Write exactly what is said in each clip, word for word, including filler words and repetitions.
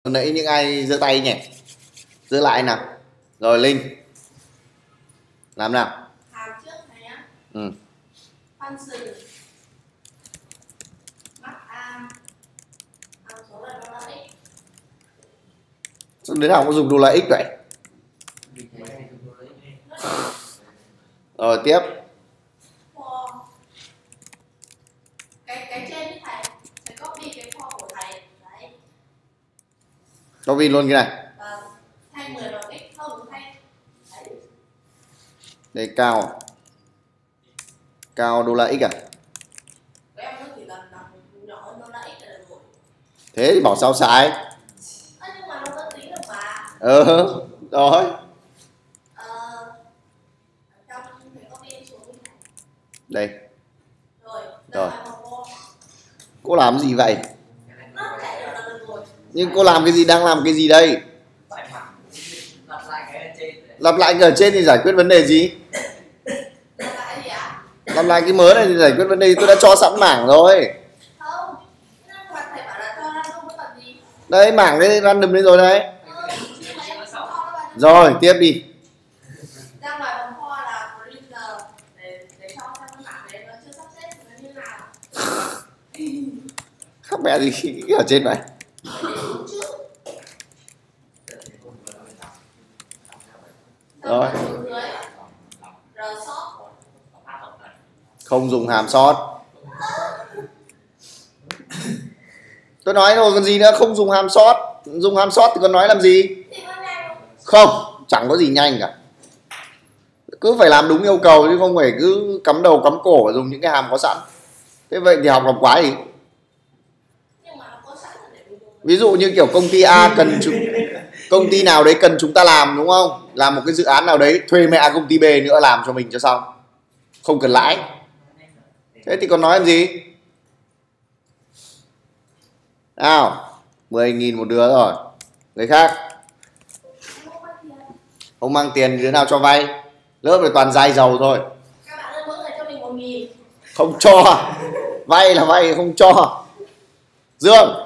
Nãy những ai giơ tay nhỉ? Giơ lại nào. Rồi Linh. Làm nào. Hàm trước này nhá. Ừ. Function. Mắc am. Hàm số là đô la x. Đứa nào có dùng đô la x vậy? Rồi tiếp. For. Cái cái trên đi thầy. Thầy copy cái for của thầy. Đấy. Copy luôn cái này. Vâng. Thay mười bằng x không thay. Đấy. Đây cao. Cao đô la x à? Cái em nó chỉ cần đọc nhỏ hơn đô la x là được rồi. Thế thì bảo sao sai. À, nhưng mà nó vẫn tính được mà. Ờ rồi. Ờ. Trong thầy copy xuống đi thầy. Đây. Rồi. Rồi. Cô làm gì vậy? Nhưng cô làm cái gì, đang làm cái gì đây? Lặp lại cái ở trên thì giải quyết vấn đề gì? Lặp lại cái mới này thì giải quyết vấn đề, tôi đã cho sẵn mảng rồi. Đây mảng đấy random đấy rồi đấy. Rồi tiếp đi. Khác mẹ gì ở trên này. Rồi. Không dùng hàm sort. Tôi nói rồi còn gì nữa, không dùng hàm sort. Dùng hàm sort thì còn nói làm gì? Không, chẳng có gì nhanh cả. Cứ phải làm đúng yêu cầu chứ không phải cứ cắm đầu cắm cổ và dùng những cái hàm có sẵn. Thế vậy thì học làm quái gì? Ví dụ như kiểu công ty A cần chúng, công ty nào đấy cần chúng ta làm đúng không? Làm một cái dự án nào đấy, thuê mẹ công ty B nữa làm cho mình cho xong. Không cần lãi. Thế thì còn nói làm gì? Nào, mười nghìn một đứa rồi. Người khác không mang tiền, đứa nào cho vay. Lớp này toàn dai giàu thôi. Các bạn ơi, mỗi người cho mình một nghìn. Không cho. Vay là vay, không cho. Dương.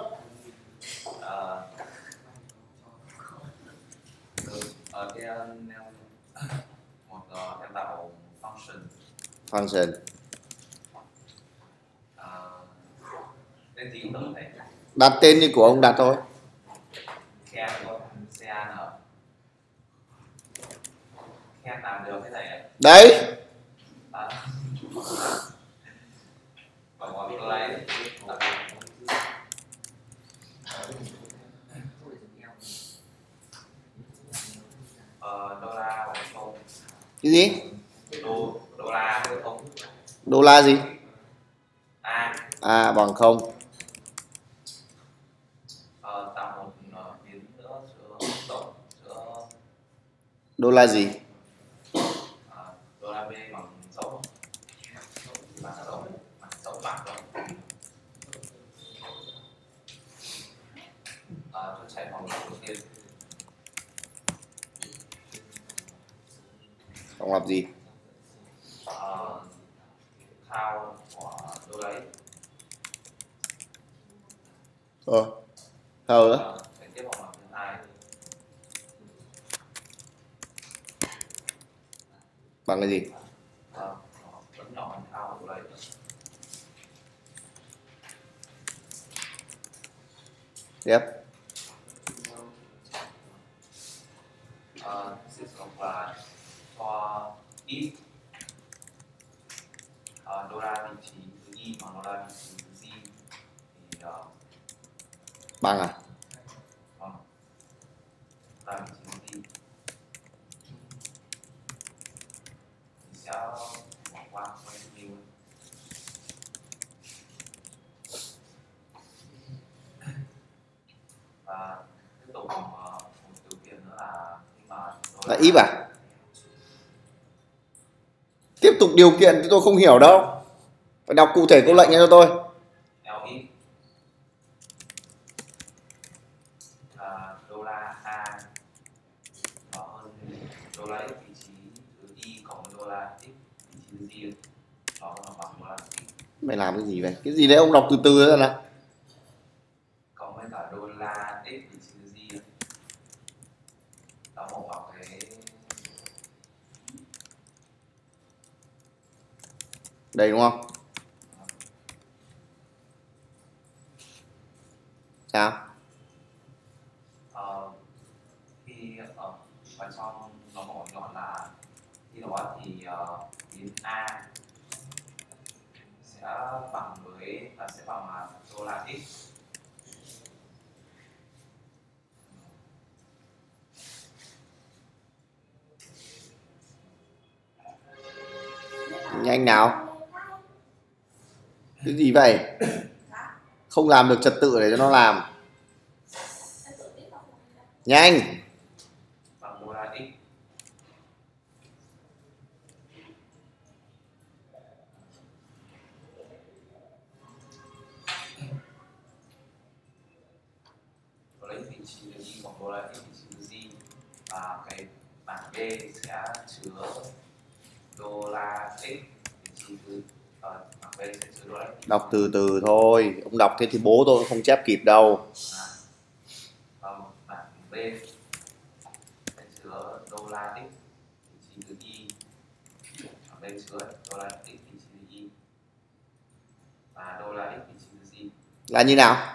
Function. Đặt tên như của ông đặt thôi. Đấy. Cái gì? Đô, đô la không. Đô la gì? A. À bằng không. Ờ, tạo một biến nữa giữa tổng giữa đô la gì? À, đô la B bằng dấu bằng dấu bằng dấu bằng rồi. À, tôi chạy vòng đầu tiên. Vòng lặp gì? Uh, thao của đô la X. Ờ. Thao nữa. Uh, tiếp vòng lặp thứ hai. Bằng cái gì? Uh, vẫn nhỏ hơn thao của đô la X. Tiếp. Uh, sự sống là cho ít uh, đô la vị trí thứ y bằng đô la vị trí thứ z thì uh, Bằng à? vâng, đô la vị trí thứ y thì sẽ bỏ qua quay view. Và tiếp tục uh, một điều kiện nữa là khi mà Là if à? Tiếp tục điều kiện thì tôi không hiểu đâu. Phải đọc cụ thể câu lệnh cho tôi. L ít là đô la A nhỏ hơn đô la x vị trí thứ y cộng đô la x vị trí thứ z nhỏ hơn bằng đô la x. Mày làm cái gì vậy? Cái gì đấy ông đọc từ từ ra nào. Cộng với cả đô la x vị trí thứ z mổ vào cái đây đúng không? Sao? ờ, khi ở vào trong nó mổ nhọn là khi đó thì uh, biến A sẽ bằng với là sẽ bằng là đô la x. Nhanh nào. Cái gì vậy? Không làm được trật tự để cho nó làm. Nhanh. Bằng đô la x. Lấy vị trí được y bằng đô la x vị trí được y, và cái bảng B sẽ chứa đô la x vị trí thứ ở bảng B sẽ chứa đô la x. Đọc từ từ thôi, ông đọc thế thì bố tôi không chép kịp đâu. À, và bảng B sẽ chứa đô la x vị trí thứ y, bảng B chứa đô la x vị trí thứ y và đô la x vị trí thứ y. Là như nào?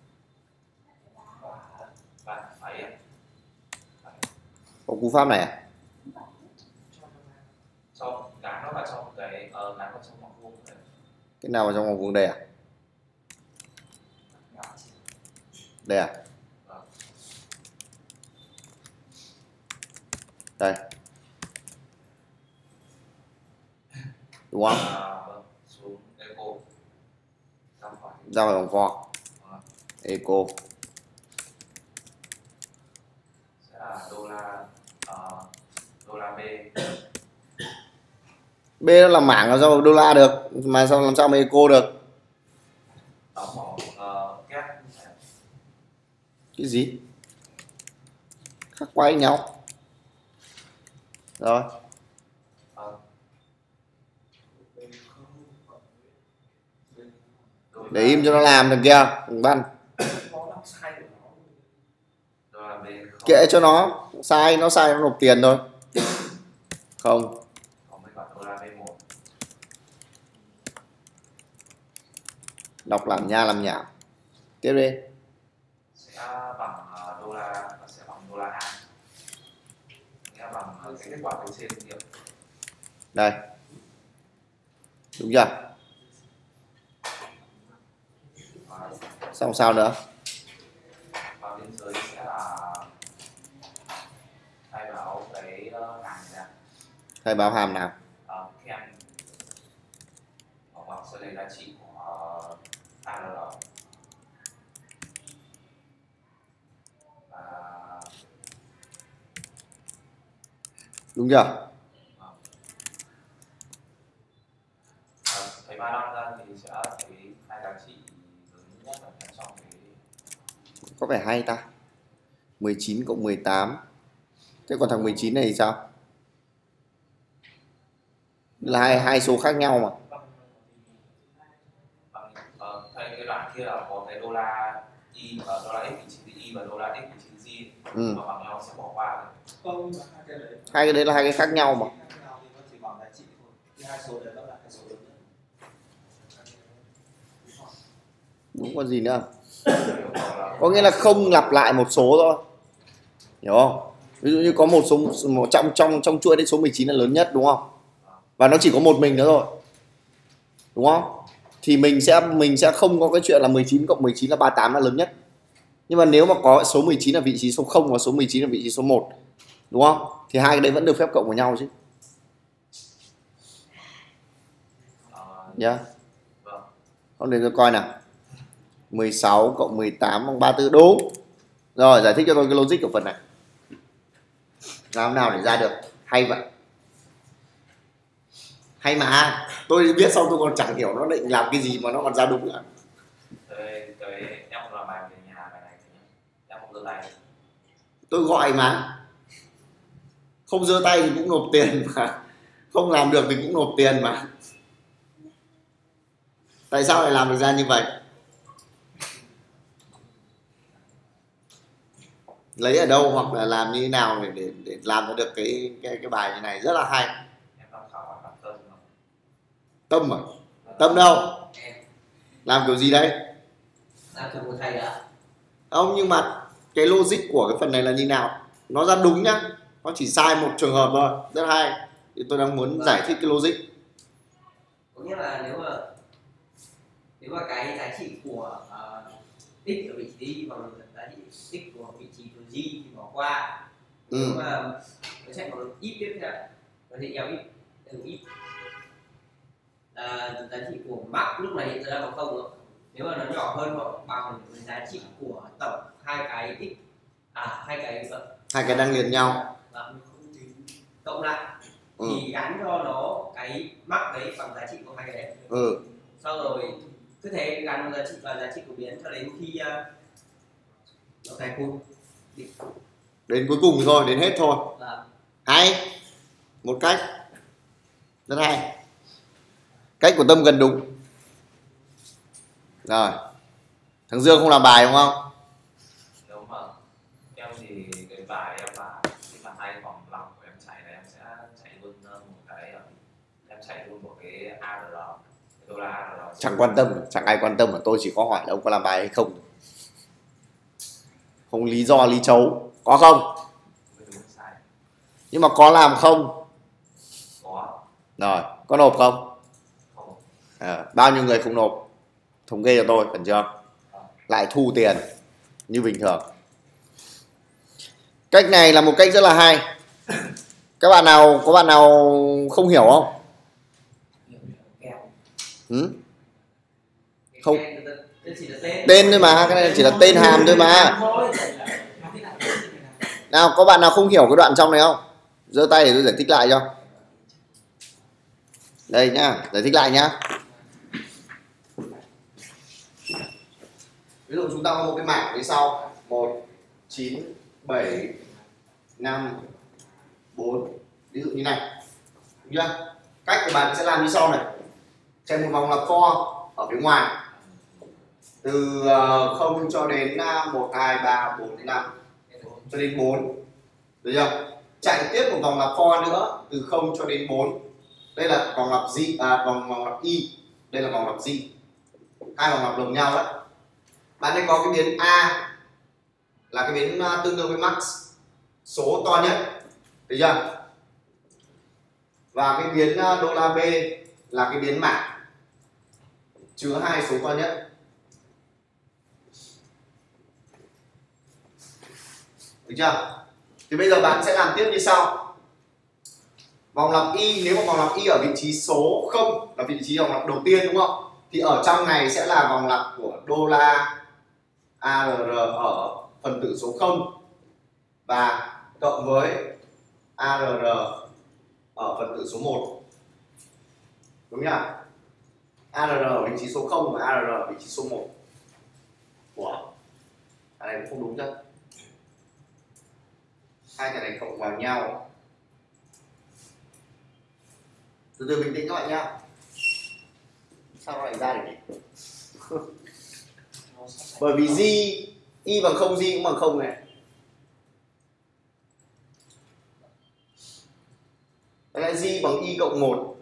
Bạn phải Có cú pháp này à? cho gắn nó vào trong cái uh, gắn vào trong vòng vuông này. Cái nào vào trong vòng vuông đây à? Đây à? Vâng. Đây. Đúng không? À, vâng. Xuống eco ra khỏi Ra khỏi vòng for. Vâng. Eco. Sẽ là đô la uh, đô la B. B nó là mảng làm sao đô la được, mà sao làm sao mà eco được? Đóng bỏ uh, kép Cái gì? Khác quay nhau. Rồi. uh, Để im cho nó làm được kia, đừng văn. đô la B Kệ cho nó, sai nó sai nó nộp tiền thôi. Không. có mấy khoản đô la B một. Đọc làm nha làm nhảm. Tiếp đi. Sẽ bằng uh, đô la sẽ bằng đô la A, nghĩa bằng uh, cái kết quả từ trên nghiệm. Đây. Đúng chưa? Và Xong sao nữa? và bên dưới sẽ là khai báo cái uh, hàng này, Khai báo hàm nào? uh, kèm hoặc sẽ lấy giá trị của uh, a lờ lờ và Đúng chưa? uh, thầy ba năm ra thì sẽ thấy hai giá trị lớn nhất là trong cái Có vẻ hay ta. mười chín cộng mười tám. Thế còn thằng mười chín này thì sao? Là hai, hai số khác nhau mà. bằng uh, cái đoạn kia là có cái đô la y và đô la x vị trí y và đô la x vị trí y, Ừ. mà bằng nhau sẽ bỏ qua rồi. Hai cái đấy là hai cái khác nhau mà. Đúng có gì nữa? Có nghĩa là không lặp lại một số thôi. Hiểu không? Ví dụ như có một số một trong trong trong chuỗi đấy số mười chín là lớn nhất đúng không? Và nó chỉ có một mình nữa rồi. Đúng không? Thì mình sẽ mình sẽ không có cái chuyện là mười chín cộng mười chín là ba mươi tám là lớn nhất. Nhưng mà nếu mà có số mười chín là vị trí số không và số mười chín là vị trí số một, đúng không? Thì hai cái đấy vẫn được phép cộng với nhau chứ. Nhá. Yeah. Không, để tôi coi nào. mười sáu cộng mười tám bằng ba mươi tư đúng. Rồi, giải thích cho tôi cái logic của phần này. Làm nào để ra được? Hay vậy. Hay mà. Tôi viết xong tôi còn chẳng hiểu nó định làm cái gì mà nó còn ra đúng nữa. Tôi, tôi, em không làm bài về nhà bài này thì em không giơ tay. Tôi gọi mà. Không giơ tay thì cũng nộp tiền mà. Không làm được thì cũng nộp tiền mà. Tại sao lại làm được ra như vậy? lấy ở đâu hoặc là làm như thế nào để để, để làm ra được cái cái cái bài như này rất là hay. Em tham khảo bản tâm mà. Tâm à? Tâm đâu? Em Làm kiểu gì đấy? làm kiểu của thầy ạ. Không, nhưng mà cái logic của cái phần này là như nào? Nó ra đúng nhá, nó chỉ sai một trường hợp thôi, rất hay. Thì tôi đang muốn giải thích cái logic. Có nghĩa là nếu mà nếu mà cái giá trị của uh, x ở vị trí đi bằng giá trị x của vị trí của g thì bỏ qua. Ừ. Nếu mà nó chạy bằng ít tiếp theo, nó sẽ kéo ít từ ít là giá trị của max lúc này hiện ra bằng không rồi. Nếu mà nó nhỏ hơn hoặc bằng giá trị của tổng hai cái x à hai cái Hai cái đang liền nhau. cộng lại Ừ. thì gắn cho nó cái max đấy bằng giá trị của hai cái đấy. Ừ. Sau rồi cứ thế gắn vào giá trị và giá trị của biến cho đến khi uh, nó thành cùng Đến cuối cùng thôi, đến hết thôi. là Hay. Một cách rất hay. Cách của Tâm gần đúng. Rồi. Thằng Dương không làm bài đúng không? Nếu mà em thì cái bài em là khi mà hai vòng lòng của em chạy này em sẽ chạy luôn một cái em chạy luôn một cái a rờ rờ, đô la a rờ rờ. Chẳng quan tâm, chẳng ai quan tâm mà tôi chỉ có hỏi là ông có làm bài hay không. Không lý do lý chấu. Có không? Nhưng mà có làm không? Có. Rồi, có nộp không? Không. À, bao nhiêu người không nộp? Thống kê cho tôi, cần chưa? Lại thu tiền như bình thường. Cách này là một cách rất là hay. Các bạn nào có bạn nào không hiểu không? Ừ? Không. Tên thôi mà, cái này chỉ là tên hàm thôi mà. Nào, có bạn nào không hiểu cái đoạn trong này không? Giơ tay để tôi giải thích lại cho. Đây nhá, giải thích lại nhá. Ví dụ chúng ta có một cái mảng phía sau một, chín, bảy, năm, bốn. Ví dụ như này. Đúng chưa? Cách của bạn sẽ làm như sau này. Chạy một vòng lặp for ở phía ngoài. Từ không cho đến một, hai, ba, bốn, năm cho đến bốn. Được chưa? Chạy tiếp một vòng lặp for nữa từ không cho đến bốn. Đây là vòng lặp z, à, vòng vòng lặp y. Đây là vòng lặp z. Hai vòng lặp đồng nhau đấy. Bạn đây có cái biến a là cái biến tương đương với max, số to nhất. Được chưa? Và cái biến đô la b là cái biến mảng chứa hai số to nhất. Được chưa? Thì bây giờ bạn sẽ làm tiếp như sau. Vòng lặp y, nếu mà vòng lặp y ở vị trí số không là vị trí vòng lặp đầu tiên đúng không? Thì ở trong này sẽ là vòng lặp của đô la a rờ rờ ở phần tử số không và cộng với a rờ rờ ở phần tử số một. Đúng nhỉ? a rờ rờ ở vị trí số không và a rờ rờ ở vị trí số một. Ủa? Cái này cũng không đúng chứ. Hai cái này cộng vào nhau. Từ từ bình tĩnh các bạn nhá. Sao nó lại ra được nhỉ? Bởi vì g, y bằng không, g cũng bằng không này. Đây là g bằng y cộng một.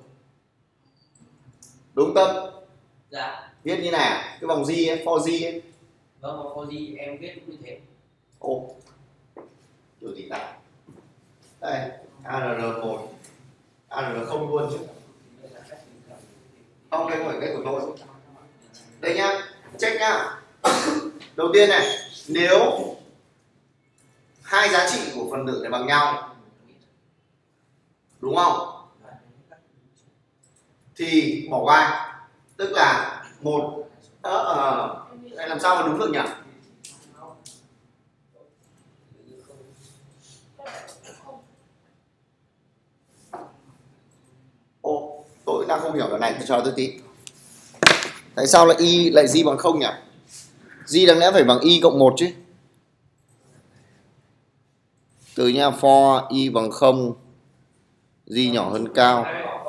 Đúng Tâm? Dạ. Viết như này, cái vòng g ấy, for g ấy. Vâng, for g em viết cũng như thế. Ồ. Điều gì ta? Đây, a rờ rờ một. a rờ rờ không luôn chứ. Không, đây không phải cách của tôi. Đây nhá, check nhá. Đầu tiên này, nếu hai giá trị của phần tử này bằng nhau, đúng không? Thì bỏ qua. Tức là một ờ, ờ, đây làm sao mà đúng được nhỉ? Ồ, tôi đang không hiểu cái này, tôi cho tôi tí. Tại sao lại y lại g bằng không nhỉ? G đáng lẽ phải bằng y cộng một chứ. Từ nha, for y bằng không, g nhỏ hơn cao.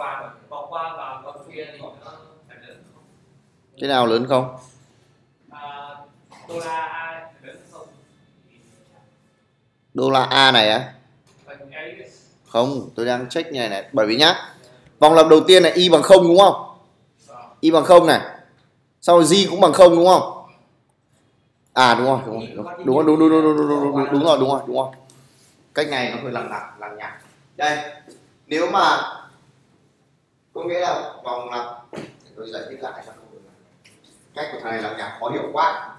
Cái nào lớn không? Đô la A này á? Không, tôi đang check như này này. Bởi vì nhá, vòng lập đầu tiên là y bằng không đúng không? Y bằng không này. Sau rồi G cũng bằng không đúng không? À đúng rồi, đúng rồi, đúng rồi, đúng đúng đúng đúng đúng đúng đúng đúng rồi, đúng rồi, đúng rồi. Cách này nó hơi lằng nhằng lằng nhằng. Đây, nếu mà có nghĩa là vòng lập, tôi giải thích lại cho các bạn. Cách của thằng này lằng nhằng khó hiểu quá.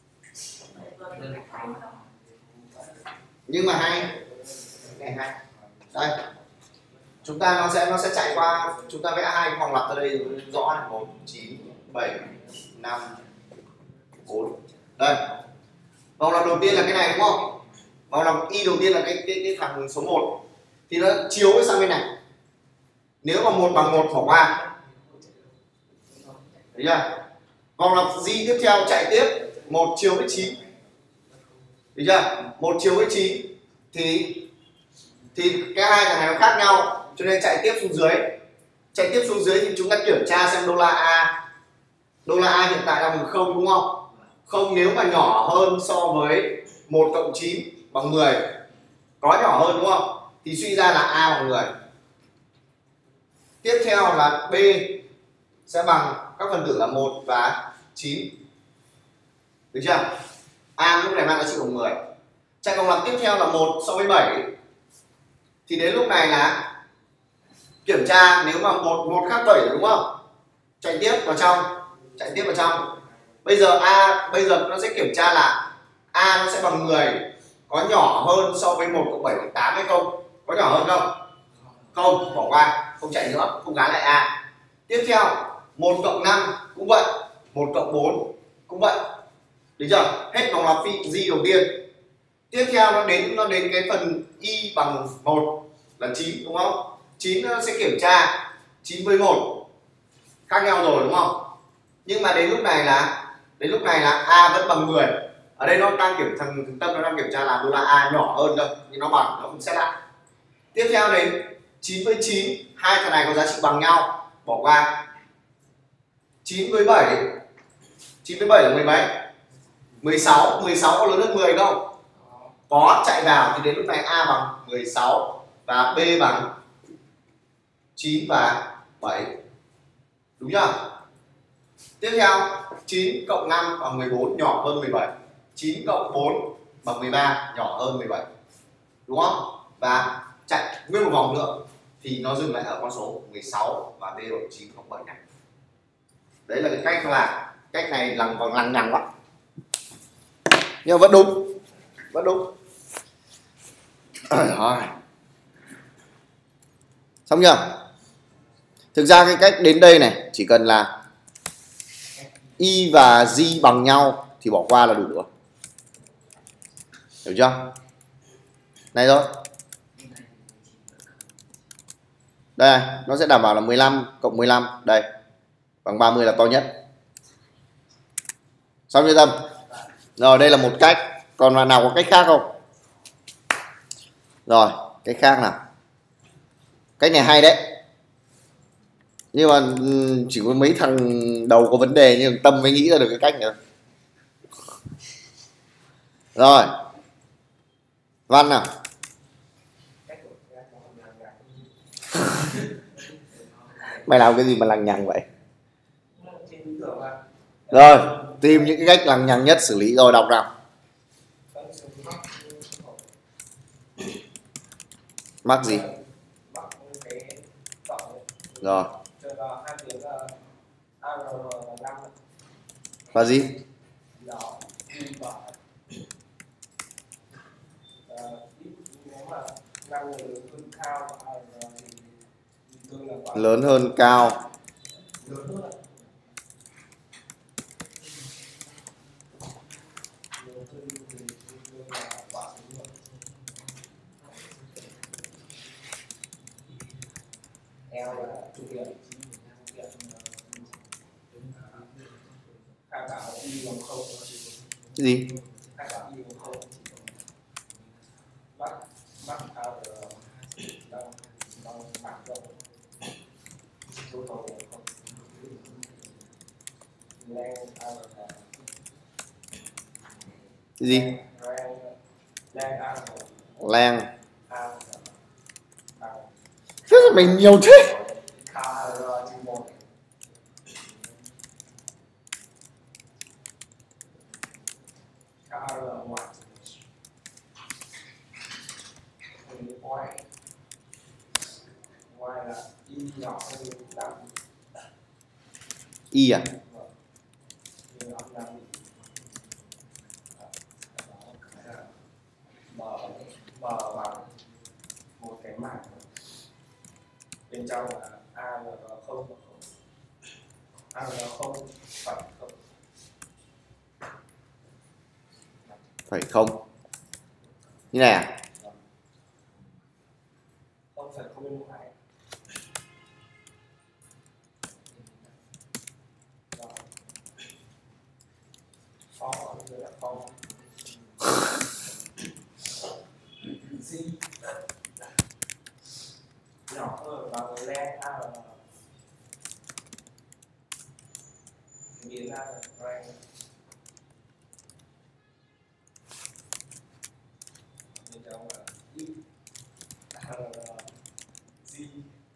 Nhưng mà hay. Này hay. Đây. Chúng ta nó sẽ nó sẽ chạy qua, chúng ta vẽ hai cái vòng lặp ra đây rõ này, một, chín, bảy, năm, bốn. Đây. Vòng lặp đầu tiên là cái này đúng không? Vòng lặp y đầu tiên là cái cái cái thằng số một. Thì nó chiếu sang bên này. Nếu mà một bằng một bỏ qua. Thấy chưa? Vòng lặp G tiếp theo chạy tiếp một chiều với chín. Thấy chưa? một chiều với chín thì thì cái hai thằng này nó khác nhau, cho nên chạy tiếp xuống dưới. Chạy tiếp xuống dưới thì chúng ta kiểm tra xem đô la A. Đô la A hiện tại đang bằng không đúng không? Không nếu mà nhỏ hơn so với một cộng chín bằng mười, có nhỏ hơn đúng không? Thì suy ra là A bằng mười. Tiếp theo là B sẽ bằng các phần tử là một và chín. Được chưa? A lúc này mang giá trị bằng mười. Chạy vòng lặp tiếp theo là một so với bảy. Thì đến lúc này là kiểm tra nếu mà một một khác bảy đúng không? Chạy tiếp vào trong, chạy tiếp vào trong. Bây giờ A bây giờ nó sẽ kiểm tra là A nó sẽ bằng mười, có nhỏ hơn so với một cộng bảy bằng tám hay không? Có nhỏ hơn không? Không, bỏ qua, không chạy nữa, không gán lại A. Tiếp theo, một cộng năm cũng vậy, một cộng bốn cũng vậy. Được chưa? Hết vòng lặp phi G đầu tiên. Tiếp theo nó đến nó đến cái phần y bằng một là chín đúng không? chín nó sẽ kiểm tra chín với một khác nhau rồi đúng không? Nhưng mà đến lúc này là đến lúc này là A vẫn bằng mười. Ở đây nó đang kiểm thằng, thằng Tâm nó đang kiểm tra là đô la A nhỏ hơn thôi, nhưng nó bằng, nó không xét lại. Tiếp theo đến chín với chín, hai thằng này có giá trị bằng nhau, bỏ qua. chín với bảy, chín với bảy là mười mấy? mười sáu, mười sáu có lớn hơn mười không? Có, chạy vào thì đến lúc này A bằng mười sáu và B bằng chín và bảy. Đúng chưa? Tiếp theo chín cộng năm bằng mười bốn, nhỏ hơn mười bảy. chín cộng bốn bằng mười ba, nhỏ hơn mười bảy. Đúng không? Và chạy nguyên một vòng nữa thì nó dừng lại ở con số mười sáu và B bằng chín cộng bảy này. Đấy là cái cách là cách này lằng còn lằng nhằng quá. Nhưng mà vẫn đúng. Vẫn đúng. Rồi. Xong chưa? Thực ra cái cách đến đây này chỉ cần là y và G bằng nhau thì bỏ qua là đủ rồi. Hiểu chưa? Này rồi. Đây, nó sẽ đảm bảo là mười lăm cộng mười lăm, đây. Bằng ba mươi là to nhất. Xong chưa Tâm? Rồi, đây là một cách. Còn là nào có cách khác không? Rồi, cách khác nào. Cách này hay đấy. Nhưng mà chỉ có mấy thằng đầu có vấn đề nhưng Tâm mới nghĩ ra được cái cách này. Rồi. Văn nào. Mày làm cái gì mà lằng nhằng vậy? Rồi, tìm những cái cách lằng nhằng nhất xử lý rồi, đọc nào. Mắc gì? Rồi. Và gì? Lớn hơn cao. Cái gì? Cái gì? Len. A bằng Thế là mình nhiều thế. K R trừ một. K R ngoài y y là y nhỏ hơn năm. Y à? Như âm năm m m bằng một cái mảng bên trong là a là không a là không phẩy không Phải không? Như này à? không phẩy không hai. Phó rồi là phó Z nhỏ hơn bằng len a là biến ra là len bên trong là y a là Z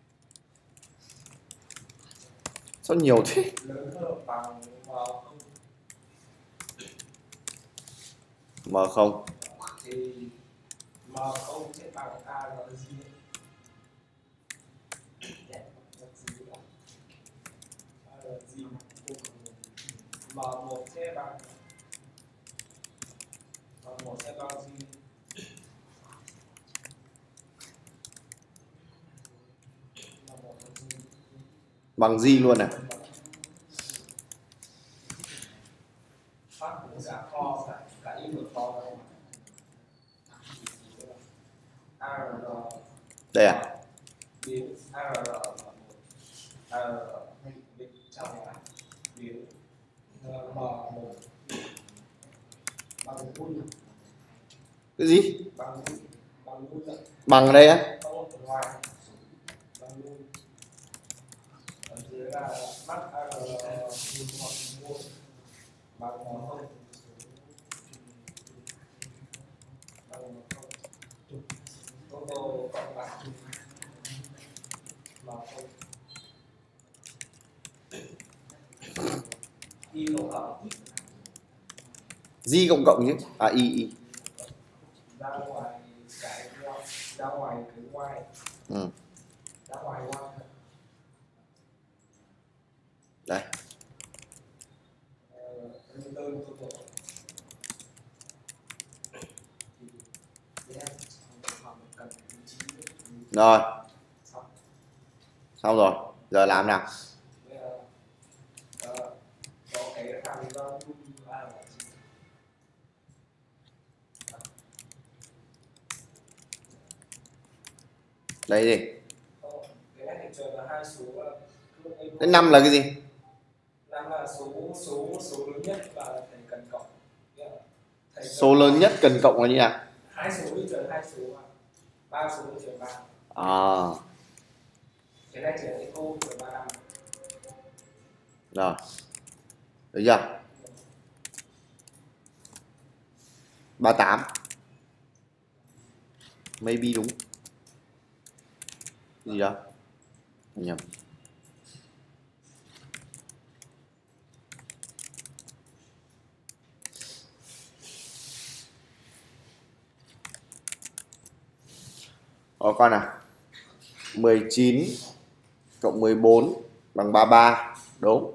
Sao nhiều thế? lớn hơn bằng m không M không. thì m không sẽ bằng a là Z. M một sẽ bằng M một sẽ bằng gì? Bằng gì luôn à? Phát cũng giả kho cả cả in một kho đâu. a rờ Đây à? biến a rờ là một a rờ bên trong là biến m một bằng un Cái gì? bằng bằng un Bằng đây á? không ở ngoài bằng un ở dưới là mắt a rờ hoặc một bằng không bằng không ô tô cộng lại mà không y cộng cộng Di cộng cộng chứ? À y y. ra ngoài cái ra ngoài cái ngoài Ừ. ra ngoài ngoài Đây. tương tương tương tự Rồi. Xong rồi. Giờ làm nào? có cái thằng đó Đây gì? cái này thì chờ là hai số Cái năm là cái gì? năm là số số số lớn nhất và thầy cần cộng. Thầy Số lớn nhất cần cộng là như nào? hai số đi chờ hai số mà ba số đi chờ ba. À. Cái này chỉ là cái câu chờ ba năm. Rồi. Được chưa? ba mươi tám. Maybe đúng. Gì đó? Nhầm. Có con nào? mười chín cộng mười bốn bằng ba mươi ba. Đúng.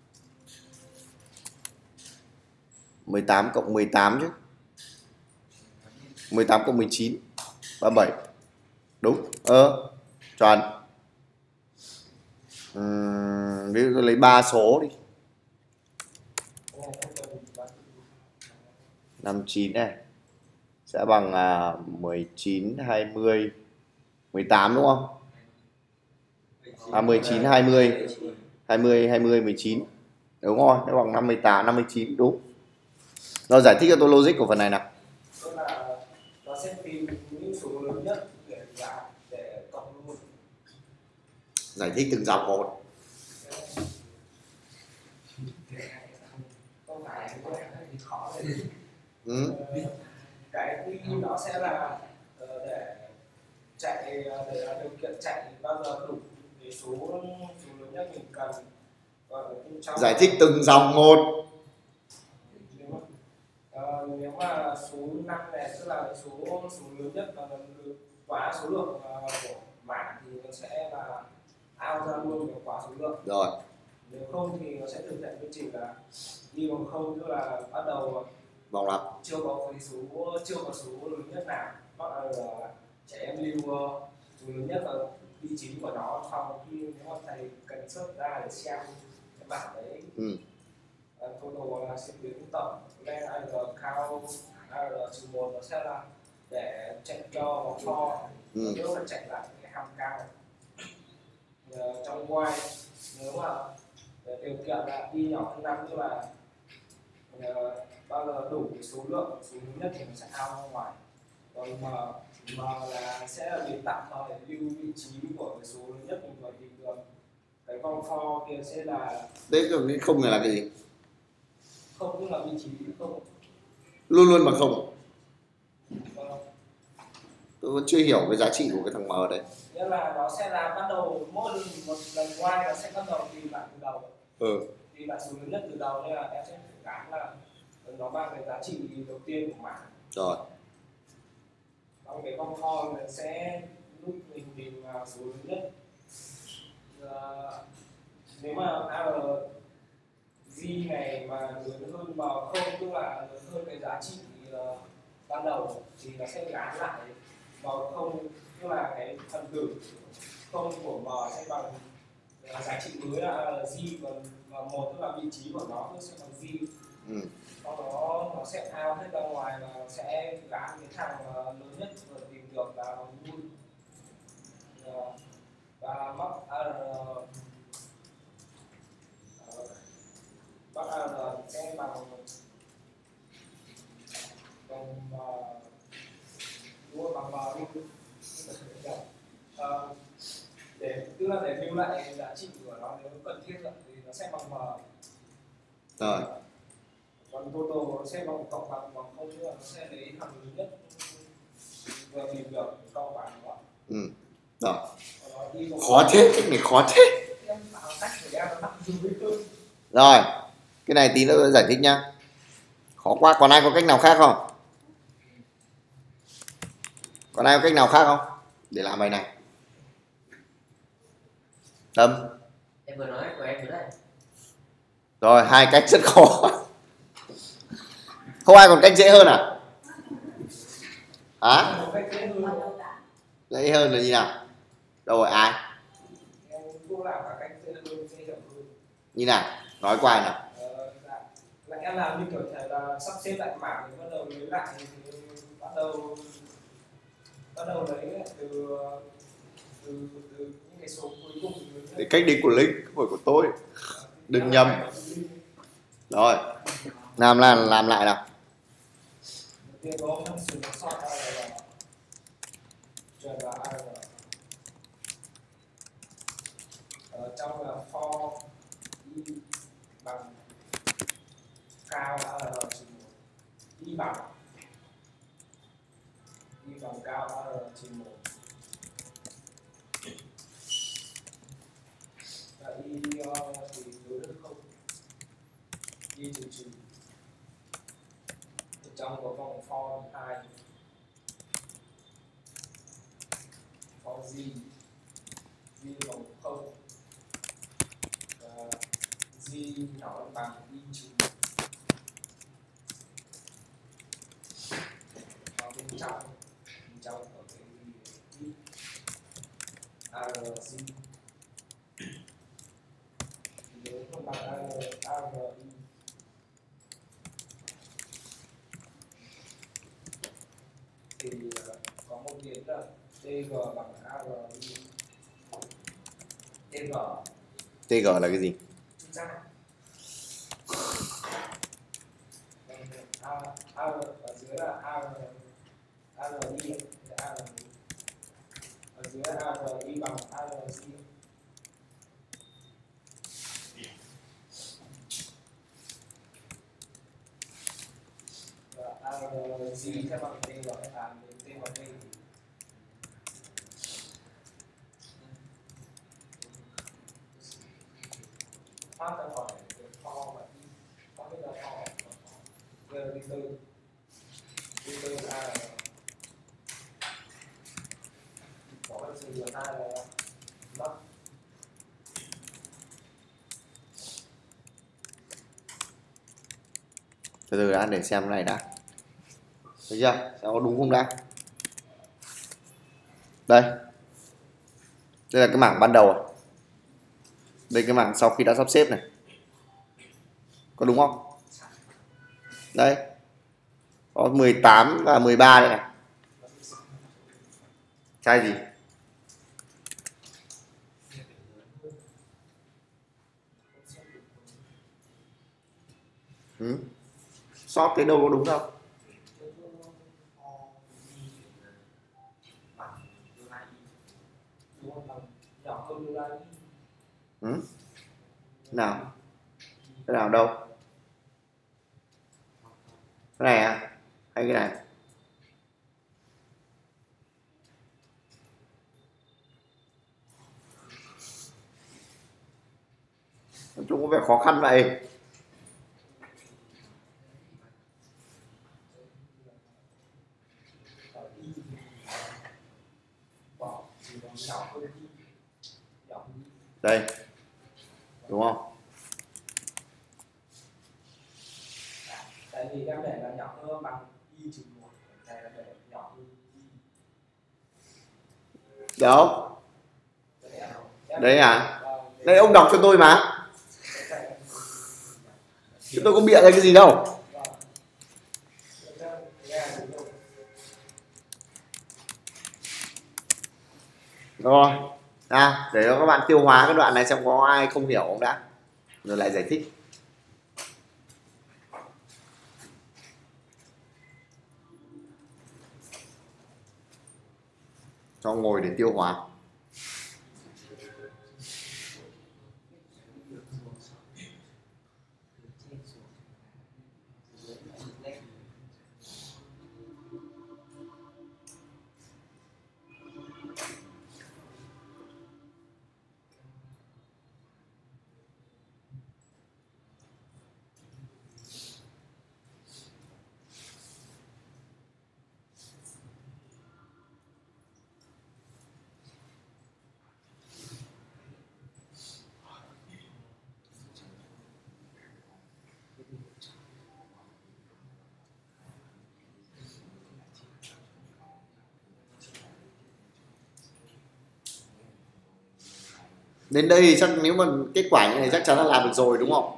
mười tám cộng mười tám chứ. mười tám cộng mười chín ba mươi bảy. Đúng. Ờ chuẩn. Uhm, ví dụ tôi lấy ba số đi. năm mươi chín này sẽ bằng à, mười chín, hai mươi, mười tám đúng không? À mười chín, hai mươi, hai mươi, hai mươi, mười chín. Đúng rồi, nó bằng năm mươi tám, năm mươi chín đúng. Rồi giải thích cho tôi logic của phần này nào. Tức là nó sẽ tìm những số lớn nhất để giảm để cộng luôn. Giải thích từng dòng một. Không phải cái này thì khó đấy. Ừ. Cái quy nó sẽ là chạy để điều kiện chạy bao giờ đủ để số số lớn nhất mình cần. Trong giải thích từng dòng một. Nếu mà, uh, nếu mà số năm này tức là số số lớn nhất mà quá số lượng uh, của mảng thì nó sẽ là out ra luôn được quá số lượng. Rồi. Nếu không thì nó sẽ thực hiện quy trình là đi bằng không, tức là bắt đầu vòng lặp chưa có cái số chưa có số lớn nhất nào, bắt đầu là trẻ em lưu uh, số lớn nhất ở vị trí của nó, sau khi nếu mà thầy cần xuất ra để xem cái bảng đấy. Ừ. Uh, total là sẽ biến tổng lên R cao R trừ một, nó sẽ là để chạy cho nó for. Ừ. Nếu mà chạy lại cái hàm cao uh, trong while, nếu mà điều kiện là y nhỏ hơn năm, tức là uh, bao giờ đủ cái số lượng số lớn nhất thì nó sẽ out ra ngoài, còn mà mà là sẽ là biến tạm thời lưu vị trí của cái số lớn nhất mình vừa tìm được. Cái vòng for kia sẽ là đấy, cái không này là cái gì? Không, tức là vị trí không, luôn luôn bằng không. vâng. Tôi vẫn chưa hiểu cái giá trị của cái thằng M đấy. Nghĩa là nó sẽ là bắt đầu mỗi lần một lần quay nó sẽ bắt đầu tìm lại từ đầu. Ừ. Tìm lại số lớn nhất từ đầu, nên là em sẽ phải gán là nó mang cái giá trị đầu tiên của mảng. Rồi. Trong cái vòng for mình sẽ lúc mình tìm vào số lớn nhất. Uh, nếu mà R G này mà lớn hơn vào không, tức là lớn hơn cái giá trị uh, ban đầu thì nó sẽ gán lại vào không, tức là cái phần tử không của M sẽ bằng uh, giá trị mới là G, còn một tức là vị trí của nó sẽ bằng G. Ừ. Sau đó nó sẽ out hết ra ngoài và nó sẽ gán cái thằng uh, lớn nhất vừa tìm được là null. Uh, và mắc R Bắc R sẽ bằng bằng đua bằng M đi, để tức là để lưu lại giá trị của nó nếu cần thiết thì nó sẽ bằng M. Rồi. Còn total nó sẽ bằng cộng bằng bằng không, nữa nó sẽ lấy thằng lớn nhất vừa tìm được cộng bằng nó. Ừ. Rồi. Khó thế, cái này khó thế. Rồi, cái này tí nữa tôi giải thích nhá. Khó quá, còn ai có cách nào khác không? Còn ai có cách nào khác không? Để làm bài này. Tâm. Em vừa nói của em rồi đấy. Rồi, hai cách rất khó. Không ai còn cách dễ hơn à? Hả? Dễ hơn là gì nào? Đâu rồi, ai? Như nào? Nói qua nào. Ờ, là em làm như kiểu thầy là sắp xếp lại mảng thì bắt đầu lấy lại thì bắt đầu bắt đầu lấy từ từ, từ những cái số cuối cùng. Cái cách đi của Linh, không phải của tôi. Đừng nhầm. Rồi. Làm là làm lại nào. Đầu tiên có phân số sort R truyền vào R. Ở trong là for y bằng cao R trừ một, y bằng y bằng cao R trừ một, và y uh, thì đối với không, y trừ trừ. Trong có vòng for hai, for z z bằng không, và z nhỏ hơn bằng y trừ. Ở bên trong bên trong có cái gì r z nếu không bằng r r y thì uh, có một biến là tg bằng r y. tg tg là cái gì? A, A ở dưới là A A R I, A ở dưới là A R I bằng A R Z. Và A R Z sẽ bằng T bằng tám đến T bằng T. thoát ra khỏi cái kho và đi thoát ra kho giờ đi từ đi từ ra là có cái sự rửa tay là mất. Từ từ đã, để xem cái này đã. Thấy chưa? Xem có đúng không đã. Đây. Đây là cái mảng ban đầu à? Đây cái mảng sau khi đã sắp xếp này. Có đúng không? Đây. Có mười tám và mười ba đây này. Chai gì? Ừ. Sót thế đâu có đúng đâu. Ừ. Nào? Cái nào đâu? Cái này à? Hay cái này? Nói chung có vẻ khó khăn vậy. Đây. Đúng không? Tại vì em để là nhỏ hơn bằng y trừ một, này là để nhỏ hơn y. Đâu? Đấy à? Đây ông đọc cho tôi mà. Chứ tôi có bịa ra cái gì đâu. Rồi. À, để cho các bạn tiêu hóa cái đoạn này xem có ai không hiểu không đã. Rồi lại giải thích. Cho ngồi để tiêu hóa. Đến đây thì chắc nếu mà kết quả như này chắc chắn là làm được rồi đúng không?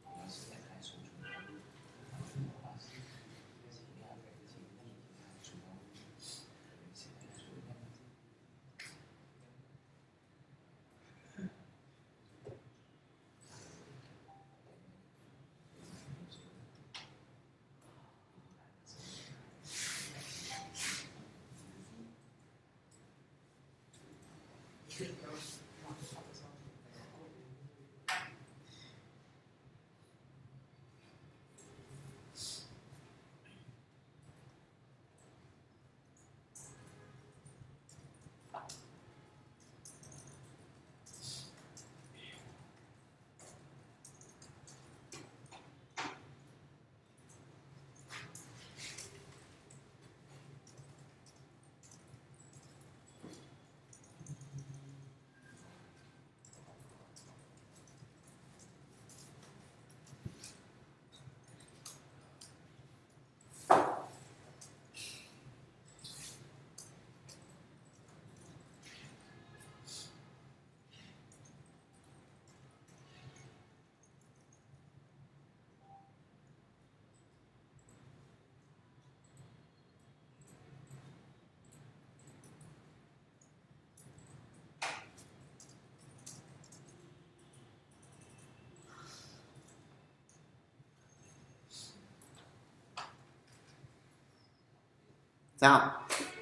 Sao?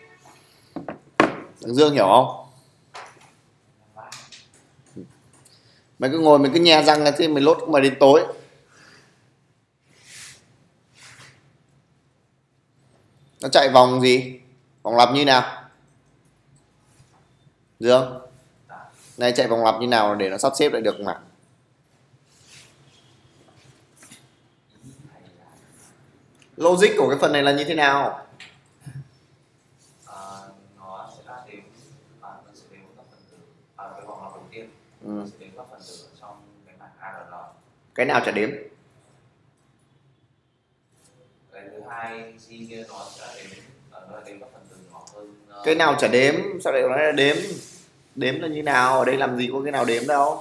Thằng Dương hiểu không? Mày cứ ngồi mày cứ nhe răng thế mày lốt mà đến tối. Nó chạy vòng gì? Vòng lặp như nào? Dương này chạy vòng lặp như nào để nó sắp xếp lại được mà? Logic của cái phần này là như thế nào? À, nó sẽ là đếm, à, nó sẽ đếm các phần tử, à, cái vòng lặp đầu tiên, Ừ. nó sẽ đếm các phần tử ở trong cái mảng a rờ lờ. Cái nào chả đếm? Cái thứ hai G kia nó sẽ đếm, à, nó là đếm các phần tử nhỏ hơn. Uh, Cái nào chả đếm? Sao lại nói là đếm? Đếm là như nào? Ở đây làm gì có cái nào đếm đâu?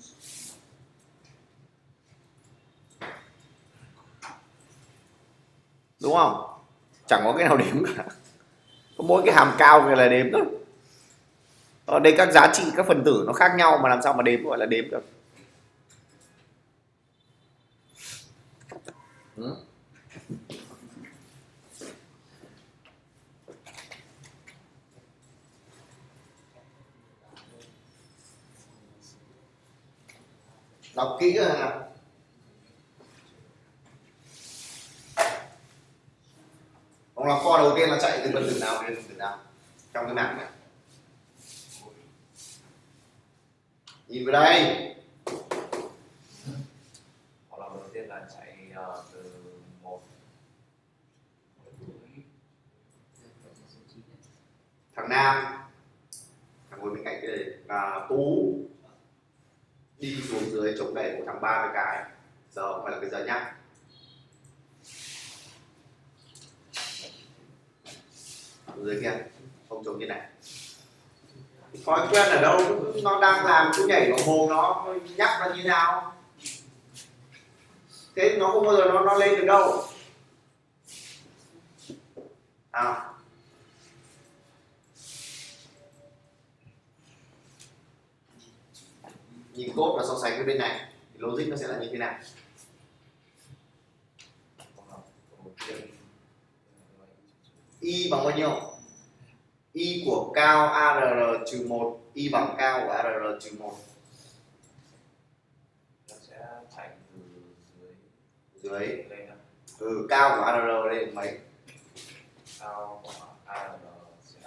Đúng không? Chẳng có cái nào đếm cả. Có mỗi cái hàm cao kia là đếm thôi. Ở đây các giá trị các phần tử nó khác nhau mà làm sao mà đếm gọi là đếm được. Ừ. Đọc kỹ rồi nào. Vòng lặp for đầu tiên là chạy từ phần tử nào đến phần tử nào trong cái mảng này. Nhìn vào đây. Vòng lặp đầu tiên là chạy uh, từ một. Thằng Nam, thằng ngồi bên cạnh cái này là Tú, đi xuống dưới chống đẩy của thằng ba mươi cái, giờ không phải là cái giờ nhắc. Dưới kia không chống như này. Thói quen ở đâu nó đang làm cứ nhảy vào mồm nó nhắc nó như nào, thế nó không bao giờ nó nó lên được đâu. À. Nhìn code và so sánh với bên này thì logic nó sẽ là như thế nào? Y bằng bao nhiêu? Y của cao a rờ rờ trừ một, y bằng cao của a rờ rờ trừ một. Nó sẽ chạy từ dưới Dưới. lên. Ừ, cao của a rờ rờ lên mấy? Cao của a rờ rờ sẽ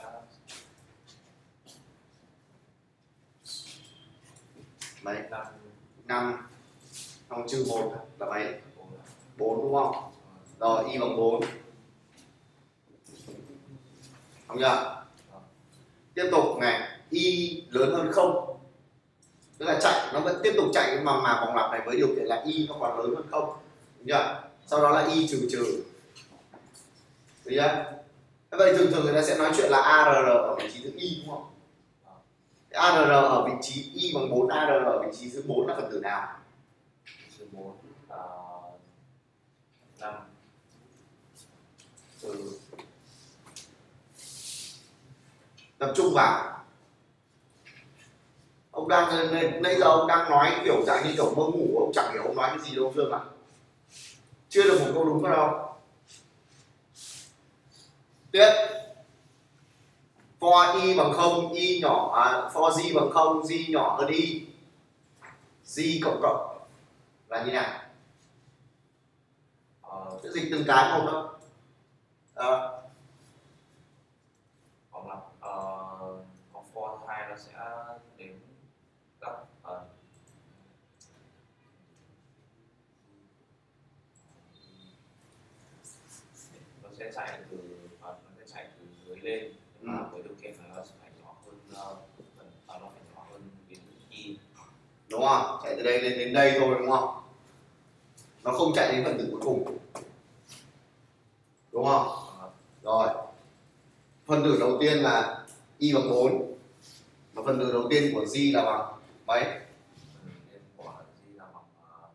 mấy? năm. năm. Không trừ một là mấy? bốn đúng không? Rồi y bằng bốn. Không nhớ. Tiếp tục này, y lớn hơn không, tức là chạy nó vẫn tiếp tục chạy mà mà vòng lặp này với điều kiện là y nó còn lớn hơn không, đúng chưa? Sau đó là y trừ trừ, đúng chưa? Thế vậy thường thường người ta sẽ nói chuyện là a rờ rờ ở vị trí thứ y đúng không? a rờ rờ ở vị trí y bằng bốn, a rờ rờ ở vị trí thứ bốn là phần tử nào? Thứ bốn là năm. Ừ. Tập trung vào. Ông đang nãy giờ ông đang nói kiểu dạng như kiểu mơ ngủ, ông chẳng hiểu ông nói cái gì đâu Dương ạ. Chưa được một câu đúng nào đâu. Tiếp. For y bằng không, y nhỏ à, for g bằng không, g nhỏ hơn y. G cộng cộng là như nào? Ờ, Cứ dịch từng cái một thôi. À. vòng lặp uh, vòng for thứ hai nó sẽ đến các uh, nó sẽ chạy từ uh, nó sẽ chạy từ dưới lên, nhưng mà với điều kiện là nó sẽ phải nhỏ hơn uh, phần, uh, nó phải nhỏ hơn biến y. Đúng không? Chạy từ đây lên đến đây thôi đúng không? Nó không chạy đến phần tử cuối cùng. Đúng không? Uh, Rồi. Phần tử đầu tiên là y bằng bốn. Và phần tử đầu tiên của g là bằng mấy? nên của g là bằng uh,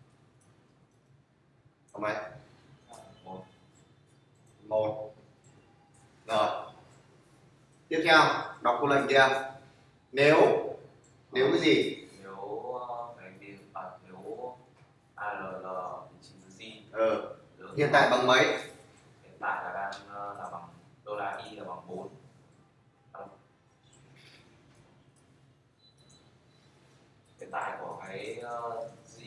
Bằng mấy? một. một. Rồi. Tiếp theo, đọc câu lệnh kia. Nếu nếu cái gì? Nếu uh, cái biến à, nếu a rờ lờ vị trí thứ g Ừ. lớn Hiện tại bằng mấy? hiện tại là đang uh, là bằng đô la y là bằng bốn. Hiện tại của cái uh, g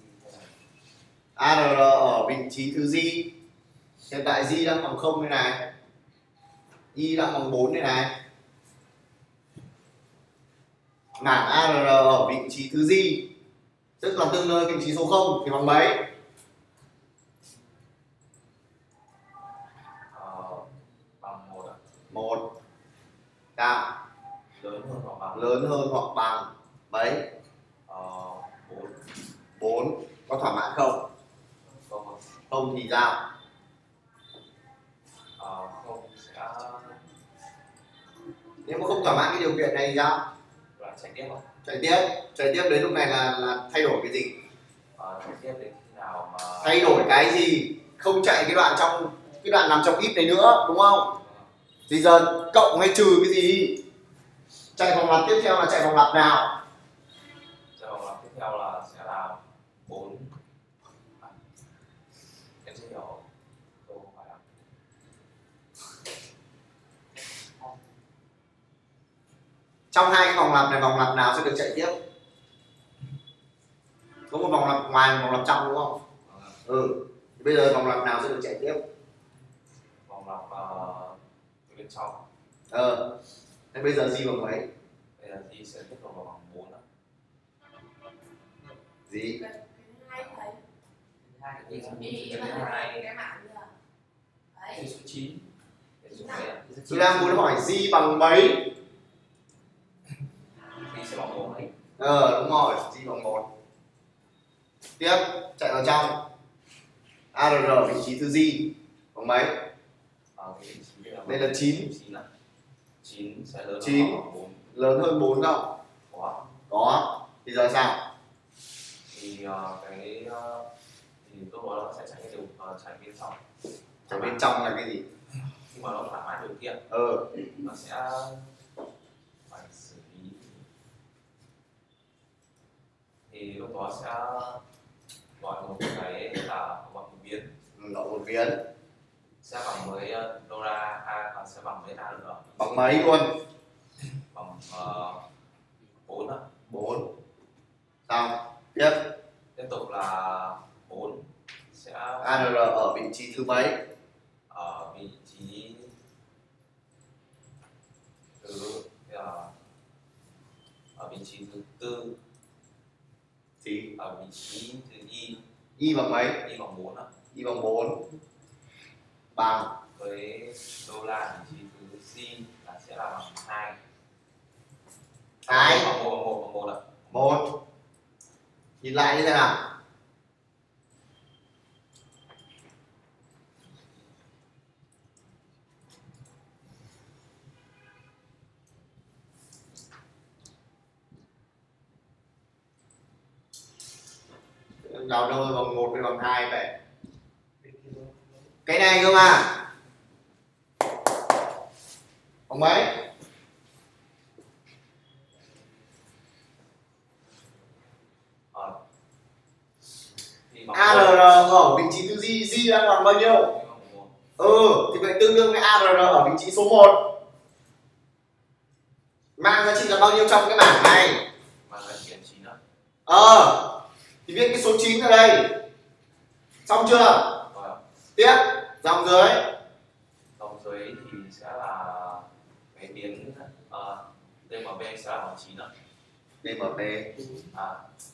a rờ rờ ở vị trí thứ g. Hiện tại g đang bằng không đây này. Y đang bằng bốn đây này. Mảng a rờ rờ ở vị trí thứ g, tức là tương đương vị trí số không thì bằng mấy? một. Sao? Lớn hơn hoặc bằng Lớn hơn hoặc bằng mấy? bốn. bốn. Có thỏa mãn không? Không. Không thì sao? Ờ, không sẽ Nếu mà không thỏa mãn cái điều kiện này thì sao? là chạy tiếp không? Chạy tiếp. Chạy tiếp đến lúc này là là thay đổi cái gì? Ờ, chạy tiếp đến khi nào mà Thay đổi cái gì? Không chạy cái đoạn trong cái đoạn nằm trong if này nữa, đúng không? Thì giờ cộng hay trừ cái gì? Chạy vòng lặp tiếp theo là chạy vòng lặp nào? chạy vòng lặp tiếp theo là sẽ là bốn. À, em chưa hiểu câu hỏi ạ. Trong hai cái vòng lặp này, vòng lặp nào sẽ được chạy tiếp? Có một vòng lặp ngoài, một vòng lặp trong đúng không? Ừ. Thì bây giờ vòng lặp nào sẽ được chạy tiếp? Vòng lặp uh, bên trong. Ờ. Thế bây giờ gì bằng mấy? Bây giờ thì sẽ tiếp tục vào vòng bốn ạ. Gì? Cái hai thầy. hai Ý cái ý là hai cái mảng nữa. Cái Đấy. số chín. Cái số mấy ạ? Tôi đang muốn hỏi gì bằng mấy? Thì sẽ bằng một ấy. Ờ đúng rồi, gì bằng một. Tiếp, chạy vào trong. a rờ rờ vị trí thứ gì bằng mấy? Ờ, cái vị trí là Đây là chín. chín ạ. chín sẽ lớn chín. hơn bằng bốn. Lớn hơn bốn không? Có. Có. Thì giờ sao? Thì uh, cái uh, thì lúc đó nó sẽ chạy cái điều uh, chạy bên trong. Chạy bên trong là cái gì? Khi mà nó thỏa mãn điều kiện Ờ. nó sẽ phải xử lý, thì lúc đó sẽ gọi một cái là gọi một biến, Ừ, gọi một biến. sẽ bằng với đô la a, à, sẽ bằng với a rờ Bằng mấy luôn? bằng uh, bốn ạ. bốn. Xong. Tiếp. Tiếp tục là bốn sẽ a rờ rờ ở vị trí thứ mấy? ở vị trí thứ uh, ở vị trí thứ tư. Gì? Ở vị trí thứ y. Y bằng mấy? Y bằng bốn ạ. Y bằng bốn. Bằng Với đô la vị trí thứ C là sẽ là bằng hai. hai. Bằng một bằng một bằng một ạ. một. Nhìn lại như thế nào? Nào đâu bằng một với bằng hai vậy? Cái này cơ mà. Bằng mấy? Ờ. Thì bằng a rờ rờ ở vị trí thứ G, G đang bằng bao nhiêu? một. Bằng một. Ừ, thì vậy tương đương với a rờ rờ ở vị trí số một. Mang giá trị là bao nhiêu trong cái bảng này? Mà là chuyển chín ạ. Ờ, thì viết cái số chín ở đây. Xong chưa? Rồi ạ. Tiếp, dòng dưới. Dòng dưới thì sẽ là cái biến uh, đê em bê sẽ là bằng chín ạ. đê em bê. À,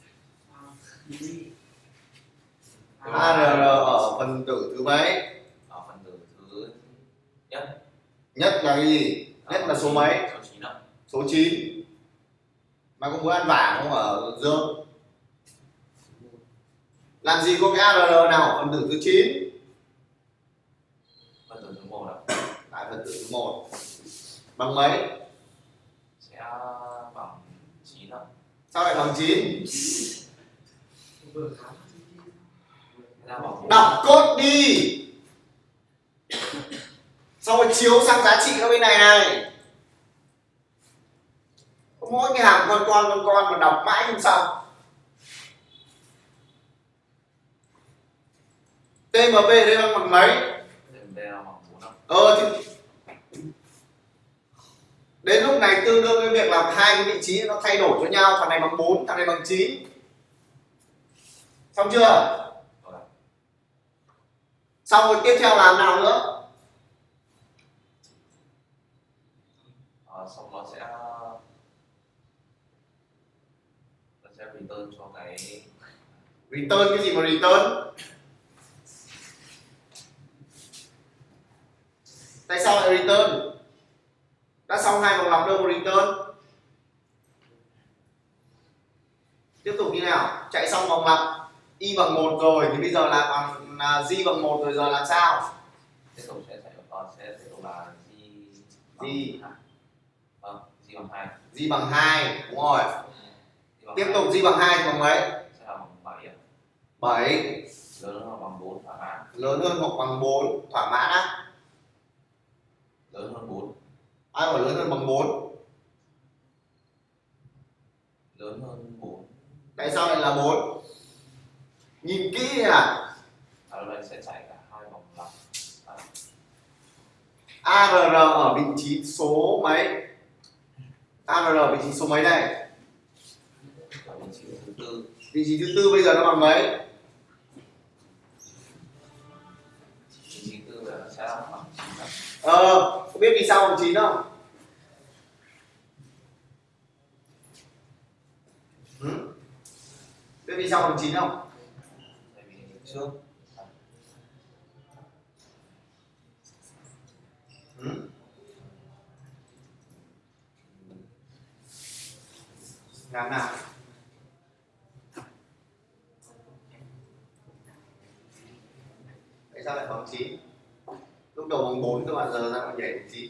a rờ rờ ở phần tử thứ mấy? ở phần tử thứ nhất. Nhất là cái gì? Nhất là số mấy? Số chín ạ. Số chín. Mà có muốn ăn vả không ở Dương? Làm gì có cái a rờ rờ nào ở phần tử thứ chín? Phần tử thứ một ạ. Tại phần tử thứ một. Bằng mấy? Sẽ bằng chín ạ. Sao lại bằng chín? Ra bằng một. Đọc cốt đi. Xong rồi chiếu sang giá trị ở bên này này. Có mỗi cái hàm con con con con mà đọc mãi không xong. tê em pê đây bằng mấy? đê em bê là bằng bốn ạ. Ờ thì đến lúc này tương đương với việc là hai cái vị trí nó thay đổi cho nhau, thằng này bằng bốn, thằng này bằng chín. Xong chưa? Rồi. Xong rồi tiếp theo làm nào nữa? Ờ, xong nó sẽ nó sẽ return cho cái Return cái gì mà return? Tại sao lại return? Đã xong hai vòng lặp double return. Tiếp tục như nào? Chạy xong vòng lặp y bằng một rồi thì bây giờ là bằng là g bằng một rồi, giờ làm sao? Tiếp tục sẽ chạy uh, sẽ tiếp tục là g G vâng g bằng hai. G bằng hai, đúng rồi. Tiếp tục g bằng hai thì bằng mấy? Sẽ là bằng bảy. bảy. Lớn hơn hoặc bằng bốn thỏa mãn. Lớn hơn hoặc bằng bốn thỏa mãn á? Lớn hơn bốn. Ai bảo lớn hơn bằng bốn? Lớn hơn bốn. Tại sao lại là bốn? Nhìn kỹ à? À, lúc này sẽ chạy cả hai vòng lặp. À. a rờ rờ ở vị trí số mấy? a rờ rờ vị trí số mấy đây? Ở vị trí thứ tư. Vị trí thứ tư bây giờ nó bằng mấy? Vị trí thứ tư là nó sẽ bằng chín. Ờ, có biết vì sao bằng chín không? Ừ? Biết vì sao bằng chín không? Tại vì trước Ừ? Làm nào? Tại sao lại bằng chín? Lúc đầu bằng bốn các bạn, giờ ra bạn nhảy bằng chín.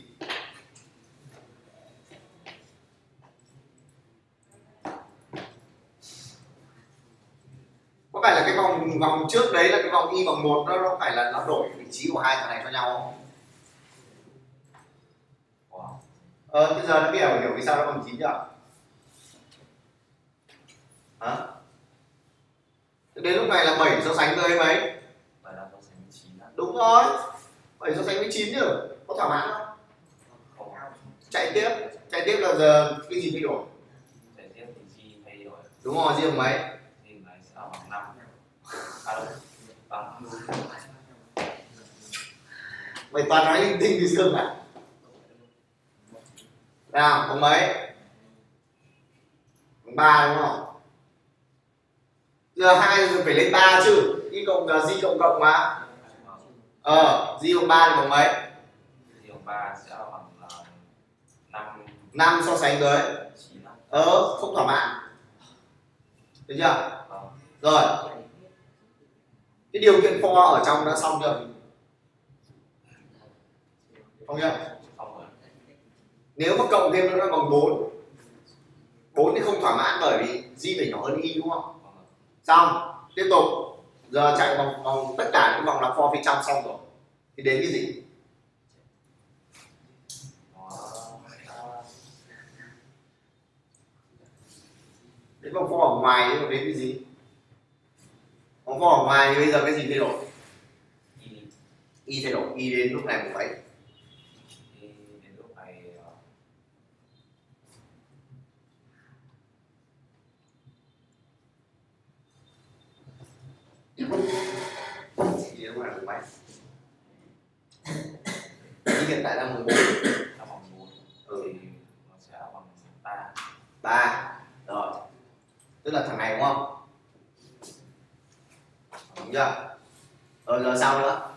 Có phải là cái vòng vòng trước đấy là cái vòng y bằng một, nó nó phải là nó đổi vị trí của hai thằng này cho nhau không? wow. Ờ, bây giờ nó biết hiểu vì sao nó bằng chín chưa? Hả? Đến lúc này là bảy so sánh với mấy? Vậy là so sánh với chín. Đúng rồi, bảy so sánh với chín chứ, có thỏa mãn không? Không. Chạy tiếp, chạy tiếp là giờ cái gì thay đổi? Chạy tiếp thì g thay đổi. Đúng rồi, riêng mấy? Thì này sẽ là bằng năm. À đâu, bằng Mày toàn nói linh tinh thì Dương à? Nào, bằng mấy? Bằng ba đúng không? Giờ hai phải lên ba chứ, y cộng là g cộng cộng mà. Ờ, g cộng ba thì bằng mấy? g bằng ba sẽ là bằng là năm. năm so sánh với chín. ờ không thỏa mãn. Được chưa? Vâng. Rồi. Cái điều kiện for ở trong đã xong chưa? Không chưa? Xong rồi. Nếu mà cộng thêm nữa nó bằng bốn. bốn thì không thỏa mãn bởi vì g phải nhỏ hơn y đúng không? Vâng. Xong, tiếp tục. Giờ chạy vòng vòng tất cả những vòng là for phía trong xong rồi. Thì đến cái gì? Nó Đến vòng for ở ngoài thì đến cái gì? Vòng for ở ngoài thì bây giờ cái gì thay đổi? y Y thay đổi, y đến lúc này một mấy? y đến lúc này uh, Y đến lúc này một mấy? Y hiện tại đang mười bốn. nó bằng bốn. Ừ. Thì nó sẽ bằng ba. ba. Rồi. Tức là thằng này đúng không? Đúng chưa? Rồi giờ sao nữa?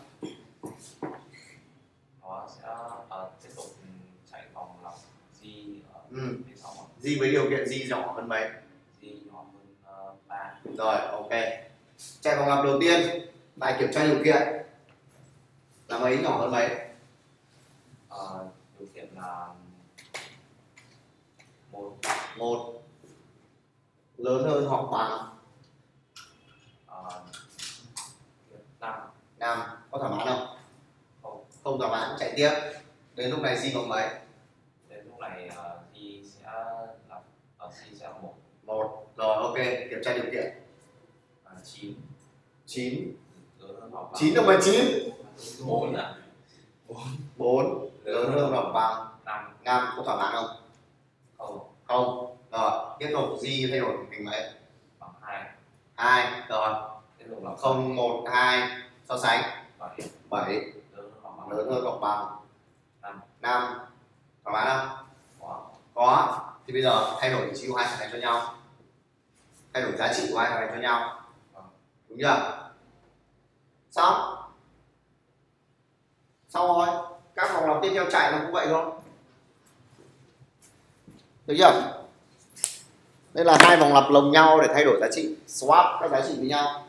Nó sẽ uh, tiếp tục chạy vòng lặp g ở Ừ. phía sau. G với điều kiện G nhỏ hơn mấy? G nhỏ hơn uh, ba. Rồi, ok. Chạy vòng lặp đầu tiên, bài kiểm tra điều kiện là mấy nhỏ hơn mấy? Uh, điều kiện là một. Một. Lớn hơn hoặc bằng Uh, năm. năm. Có thỏa mãn không? Không. Không thỏa mãn, chạy tiếp. Đến lúc này G bằng mấy? Đến lúc này uh, g sẽ là uh, g sẽ là một. Một. Rồi, ok. Kiểm tra điều kiện. Uh, chín. Chín. Lớn hơn hoặc bằng Chín đồng bằng chín. bốn à? Bốn. Lớn hơn hoặc bằng năm. năm. Có thỏa mãn không? Không. Không. Rồi, tiếp tục G thay đổi thành mấy? Bằng hai. Hai. Rồi. Tiếp tục là Không, một, hai. So sánh. bảy. Bảy. Lớn hơn hoặc bằng Lớn hơn hoặc bằng năm. năm. Thỏa mãn không? Có. Có. Thì bây giờ thay đổi vị trí của hai thằng này cho nhau. Thay đổi giá trị của hai thằng này cho nhau. Đúng chưa? Xong. Xong rồi. Các vòng lặp tiếp theo chạy nó cũng vậy thôi. Được chưa? Đây là hai vòng lặp lồng nhau để thay đổi giá trị, swap các giá trị với nhau.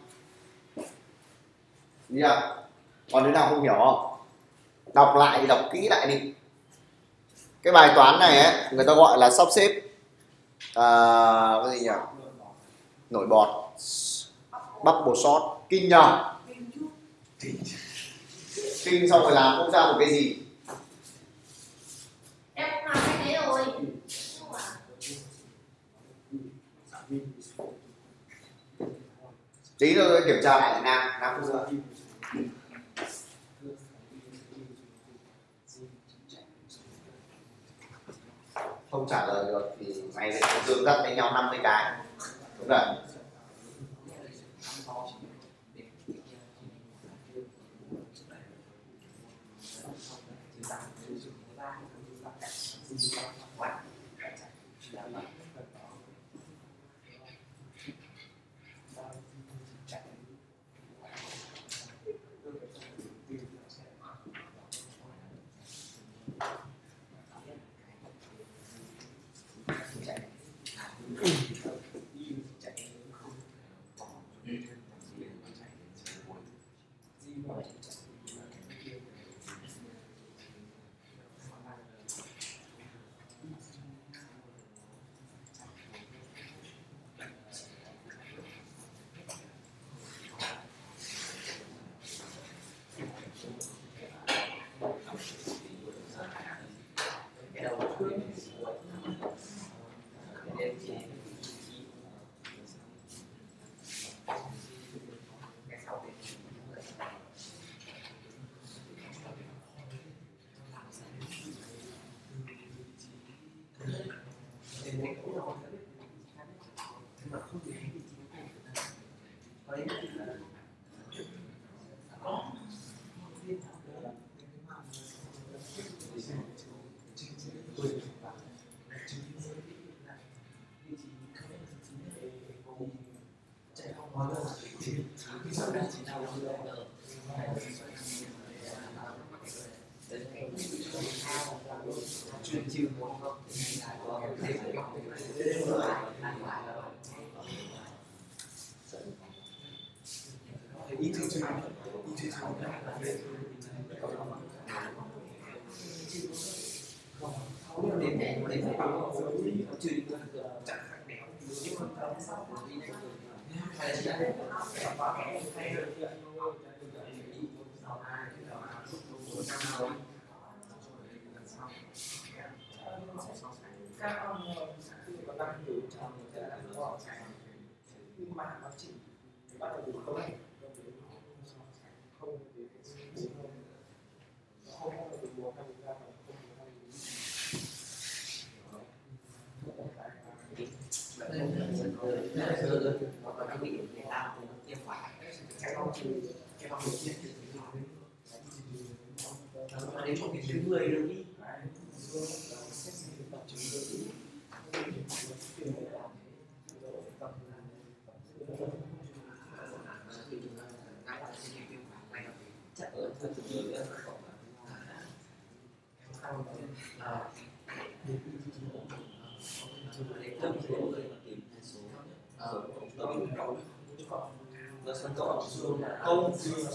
Được chưa? Còn đứa nào không hiểu không? Đọc lại, đọc kỹ lại đi. Cái bài toán này ấy, người ta gọi là sắp xếp à, cái gì nhỉ? Nổi bọt, bubble sort, kinh nhờ. Kinh xong rồi làm không ra một cái gì. Em cũng làm cái đấy rồi. Tí nữa tôi kiểm tra lại Nam, Nam không ra. Không trả lời được thì mày sẽ dương dắt với nhau năm mươi cái. Đúng rồi. Các ông khi có năng tử trong sẽ là có khi mà nó chỉ bắt đầu từ không không không không từ một hay ra không đến một cái thứ mười được đi. Không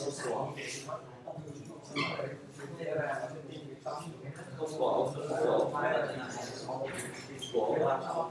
của của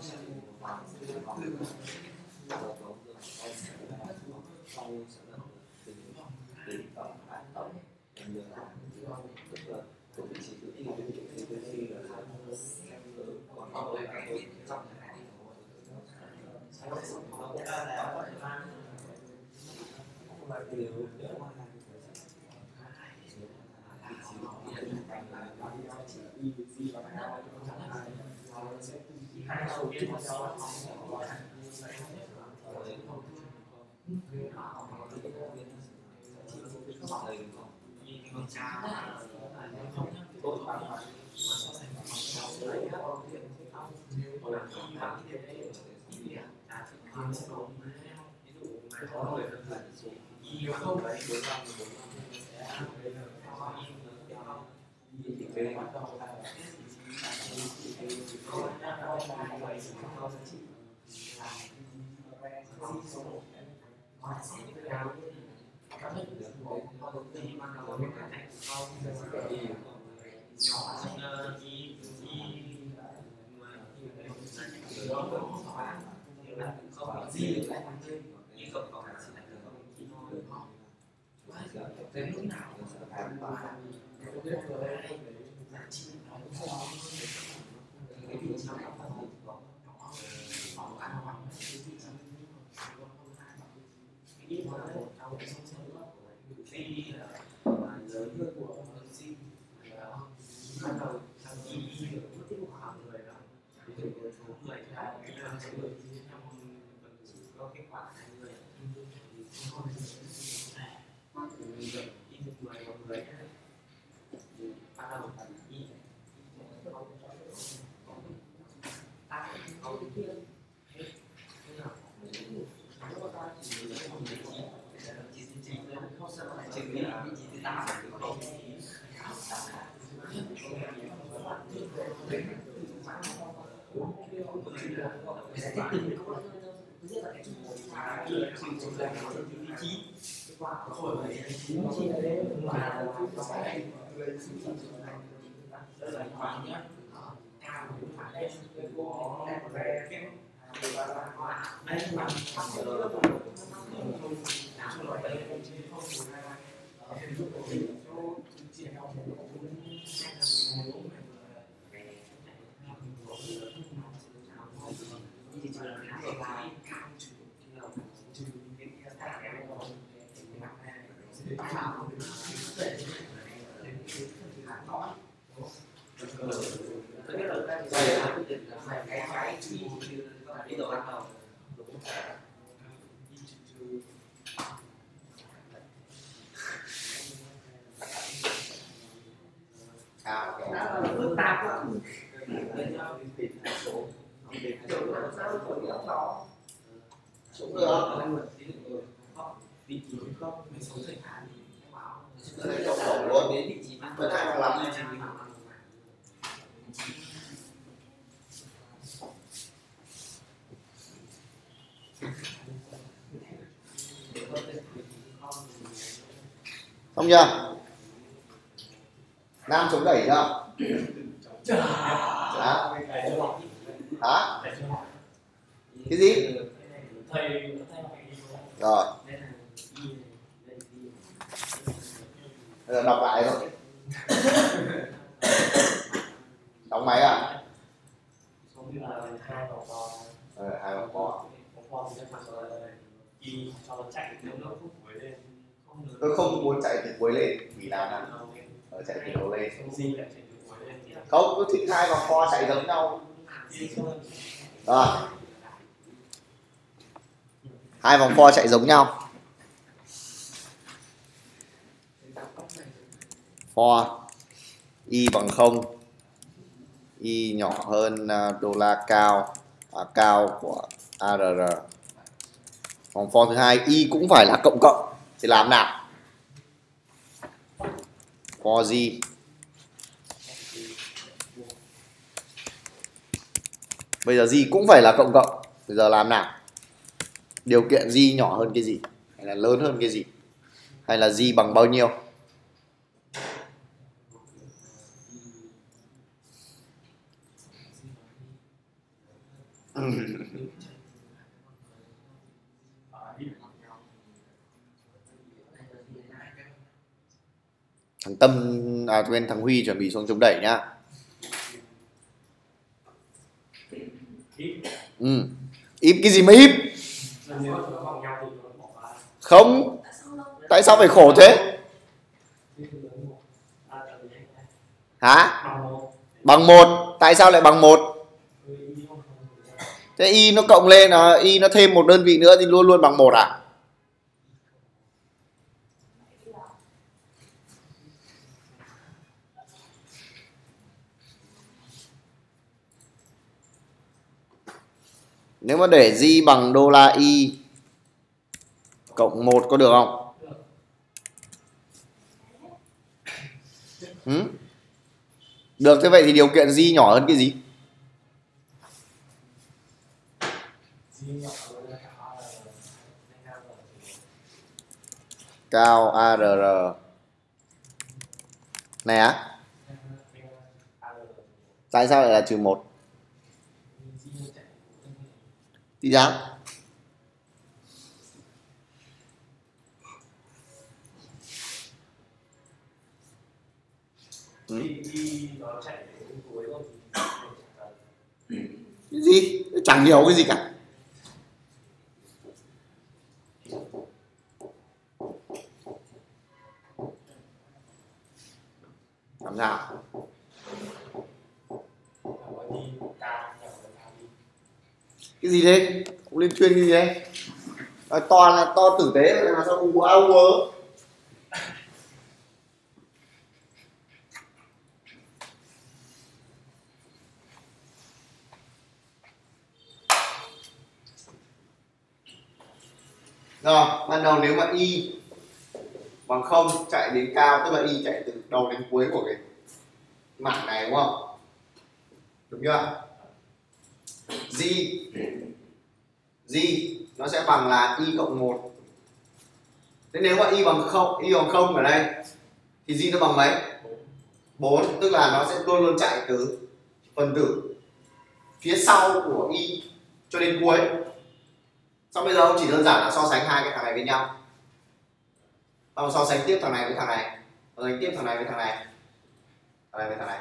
không Không chưa? Nam chống đẩy chưa? Hả? Hả? Cái gì? Rồi. Bây giờ đọc lại thôi. Đóng máy à? Ờ, hai vòng co. Tôi không muốn chạy từ cuối lên vì là nào ở chạy từ đầu lên. Không, tôi thích hai vòng co chạy giống nhau. Rồi. Hai vòng co chạy giống nhau. For y bằng không, y nhỏ hơn đô la cao à, cao của a rờ rờ. Vòng for thứ hai y cũng phải là cộng cộng thì làm nào? For g bây giờ g cũng phải là cộng cộng, bây giờ làm nào? Điều kiện g nhỏ hơn cái gì hay là lớn hơn cái gì, hay là g bằng bao nhiêu? Thằng Tâm à quên thằng Huy chuẩn bị xuống chống đẩy nhá. Ừ. Íp cái gì mà íp? Không. Tại sao phải khổ thế? Hả? Bằng một. Tại sao lại bằng một? Thế y nó cộng lên là y nó thêm một đơn vị nữa thì luôn luôn bằng một à? Nếu mà để g bằng đô la y cộng một có được không? Ừ? Được, thế vậy thì điều kiện g nhỏ hơn cái gì? cao a rờ rờ này á. Tại sao lại là trừ một? Tí giá ừ. Cái gì? Chẳng hiểu cái gì cả. Làm sao? Cái gì thế? Ông lên chuyên cái gì đấy? Nói to là to tử tế mà sao u áo ớ. Rồi, ban đầu nếu mà y bằng không chạy đến cao, tức là y chạy từ đầu đến cuối của cái mảng này đúng không? Đúng chưa? G G nó sẽ bằng là y cộng một. Thế nếu mà y bằng không, y bằng không ở đây thì G nó bằng mấy? bốn, tức là nó sẽ luôn luôn chạy từ phần tử phía sau của y cho đến cuối. Xong bây giờ ông chỉ đơn giản là so sánh hai cái thằng này với nhau. Xong so sánh tiếp thằng này với thằng này, so sánh tiếp thằng này với thằng này, thằng này với thằng này.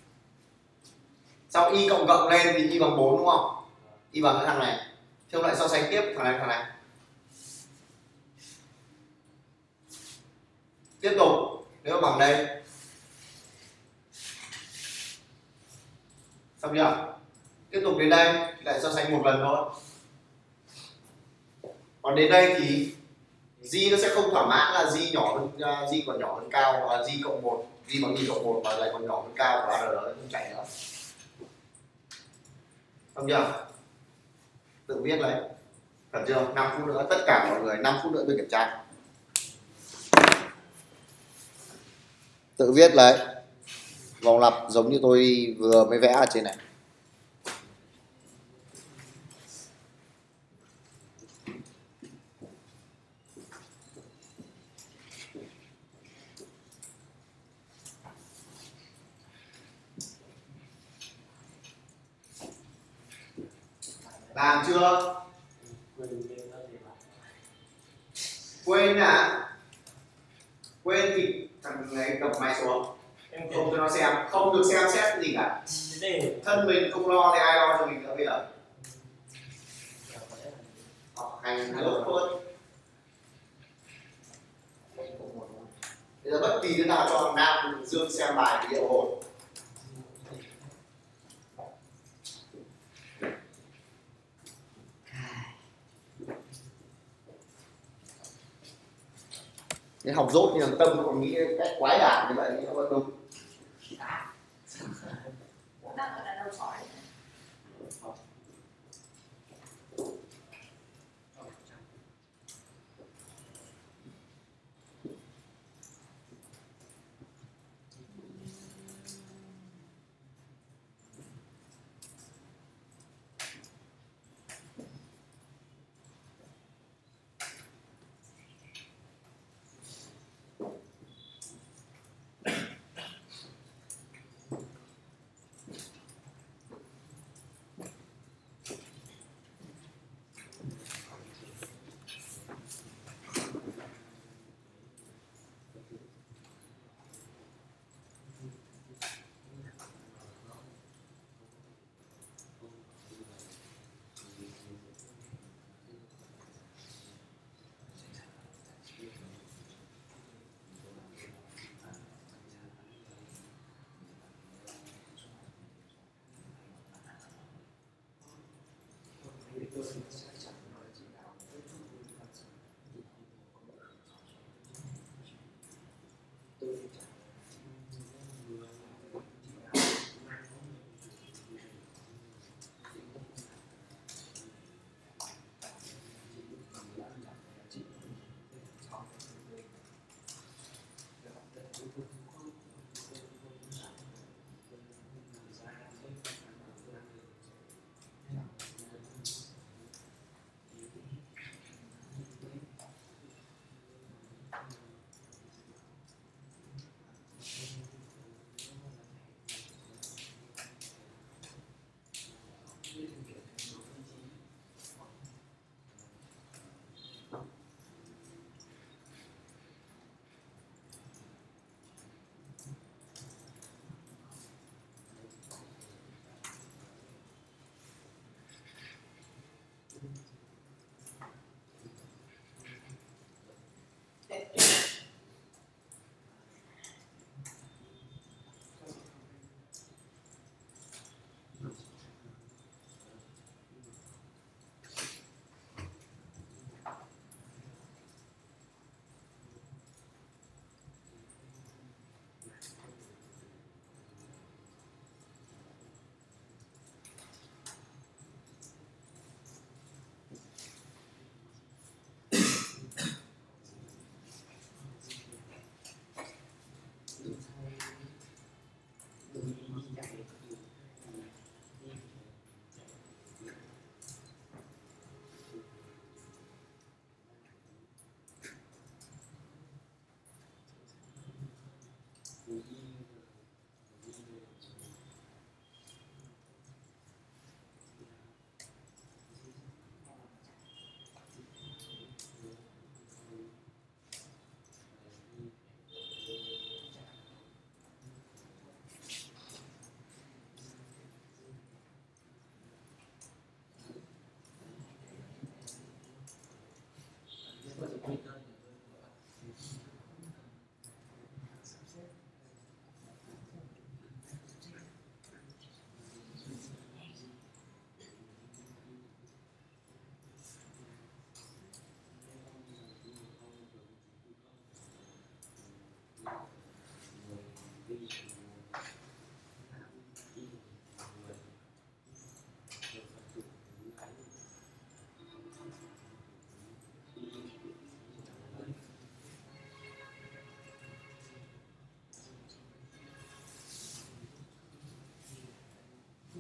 Sau y cộng cộng lên thì y bằng bốn đúng không? Y bằng cái thằng này. Thì ông lại so sánh tiếp thằng này với thằng này. Tiếp tục, nếu bằng đây. Xong chưa? Tiếp tục đến đây lại so sánh một lần thôi. Còn đến đây thì G nó sẽ không thỏa mãn là G nhỏ hơn, G còn nhỏ hơn cao, và G cộng một, G bằng y cộng một và lại còn nhỏ hơn cao và R nó không chạy nữa. Xong chưa? Tự viết lấy. Cần chưa? năm phút nữa, tất cả mọi người năm phút nữa tôi kiểm tra. Tự viết lấy. Vòng lặp giống như tôi vừa mới vẽ ở trên này. Làm chưa? Quên à? Quên thì thằng này cầm máy xuống. Không cho nó xem, không được xem xét cái gì cả. Thân mình không lo thì ai lo cho mình nữa bây giờ? Học hành lớp hơn. Bây giờ bất kỳ đứa nào cho thằng Nam Dương xem bài thì liệu hồn. Cái học dốt như thằng Tâm còn nghĩ cách quái đản như vậy thì nó vẫn đúng. Đang ở là đầu sỏi.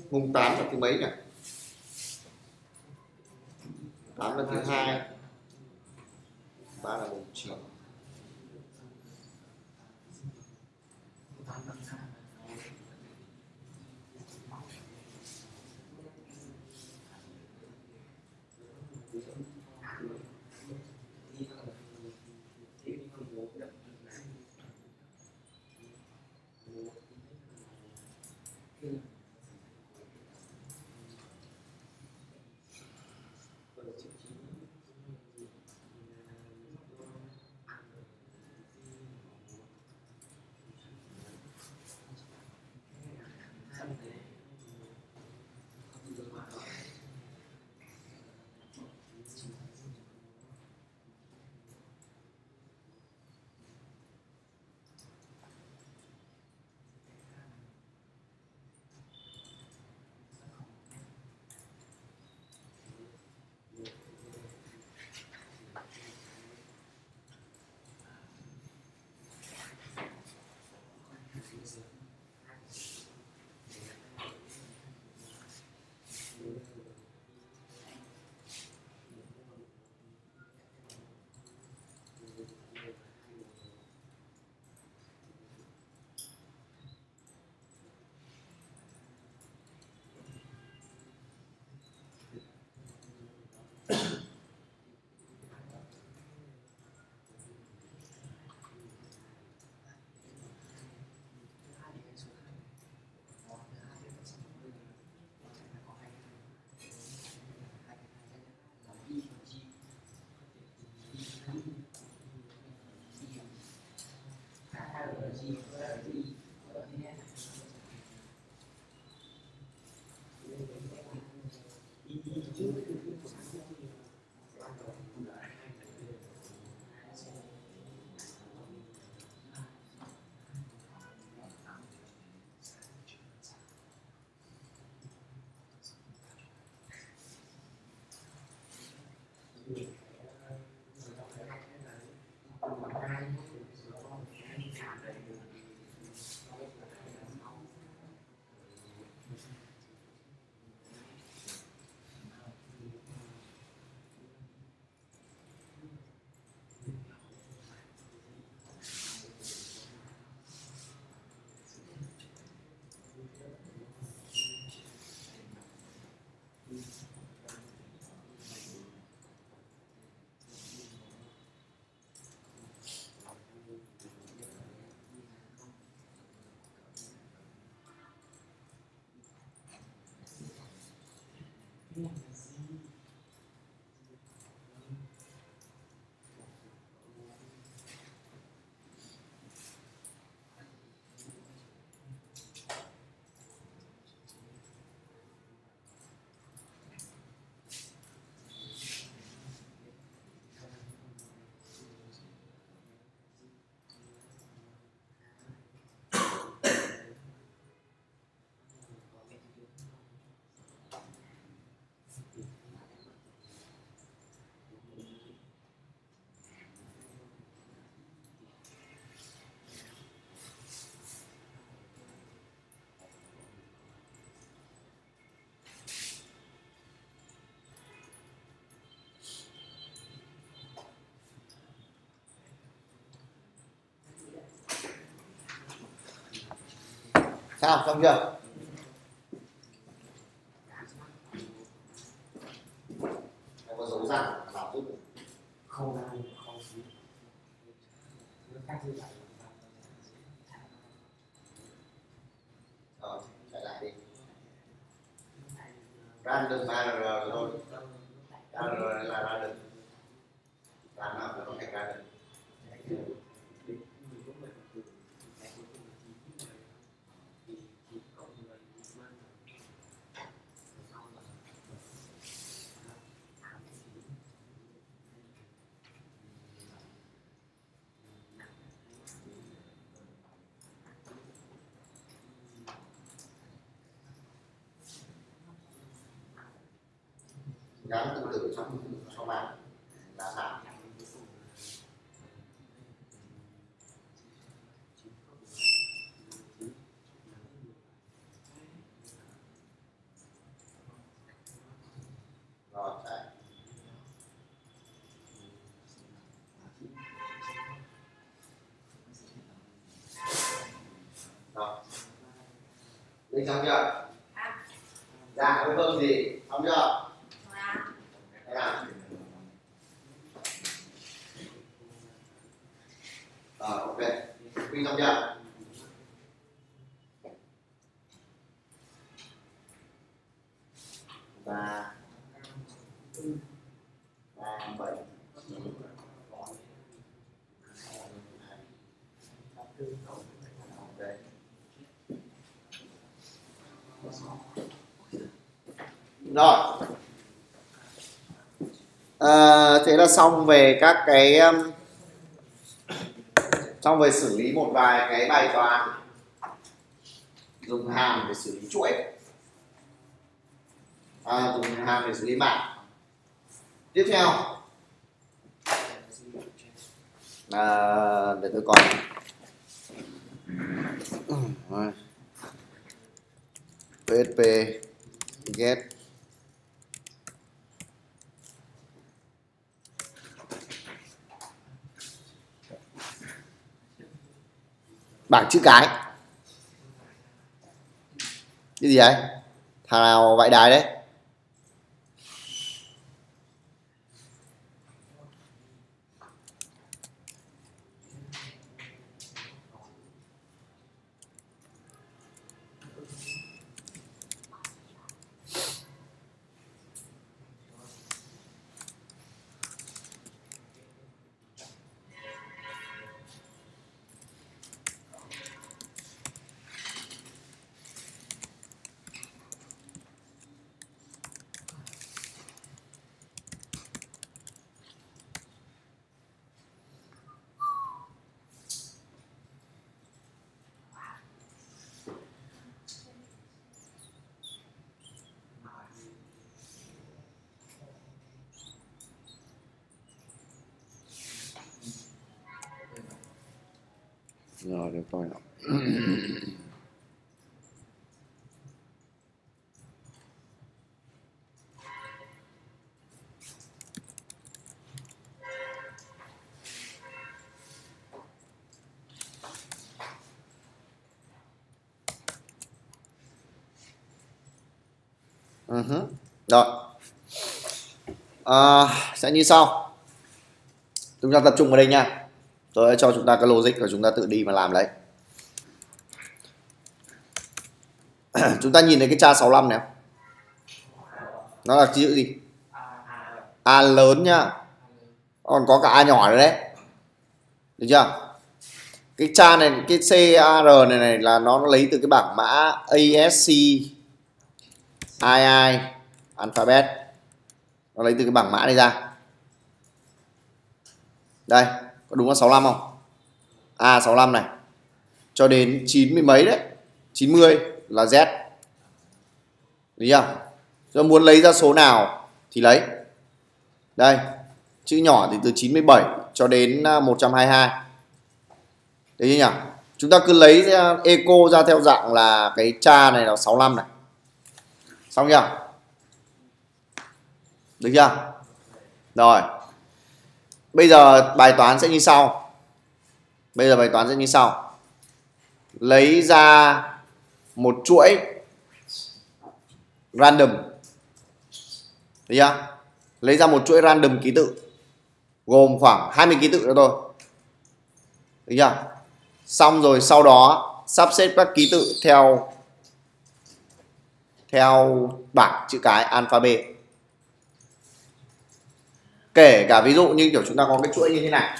Mùng tám là thứ mấy nhỉ? tám là thứ hai, ba là mùng chín. Sao, xong chưa? Em có dấu răng bảo giúp không ra không khí nó khác như vậy. Rồi, chạy lại đi. Random a rờ thôi. a rờ là random. Làm nào nó thành random. Gắn tự tử trong trong mạng là nào? Đây xong chưa? Dạ với vâng gì? Xong chưa? Đây nào. Rồi ok. Quy xong chưa? Ba ba bảy rồi. À, thế là xong về các cái um, xong về xử lý một vài cái bài toán dùng hàm để xử lý chuỗi, à, dùng hàm để xử lý mảng. Tiếp theo à, để tôi coi pê ét pê get bảng chữ cái. Cái gì đấy? Thằng nào vãi đái đấy? Rồi để coi nào. Uh-huh. Rồi à, sẽ như sau. Chúng ta tập trung vào đây nha. Tôi cho chúng ta cái logic và chúng ta tự đi mà làm lấy. Chúng ta nhìn thấy cái chart sáu mươi lăm này, nó là chữ gì? A lớn nhá, còn có cả A nhỏ nữa đấy, được chưa? Cái chart này, cái xê a rờ này này là nó lấy từ cái bảng mã a ét xê i i alphabet, nó lấy từ cái bảng mã này ra. Đây, có đúng là sáu mươi lăm không? A sáu mươi lăm này cho đến chín mươi mấy đấy, chín mươi là Z. Được chưa? Rồi muốn lấy ra số nào thì lấy. Đây, chữ nhỏ thì từ chín mươi bảy cho đến một trăm hai mươi hai. Đấy nhỉ? Chúng ta cứ lấy ra eco ra theo dạng là cái cha này là sáu mươi lăm này. Xong chưa? Được chưa? Rồi. Bây giờ bài toán sẽ như sau. Bây giờ bài toán sẽ như sau. Lấy ra một chuỗi random. Được chưa? Lấy ra một chuỗi random ký tự gồm khoảng hai mươi ký tự đó thôi. Được chưa? Xong rồi sau đó sắp xếp các ký tự theo theo bảng chữ cái alphabet. Kể cả ví dụ như kiểu chúng ta có cái chuỗi như thế này.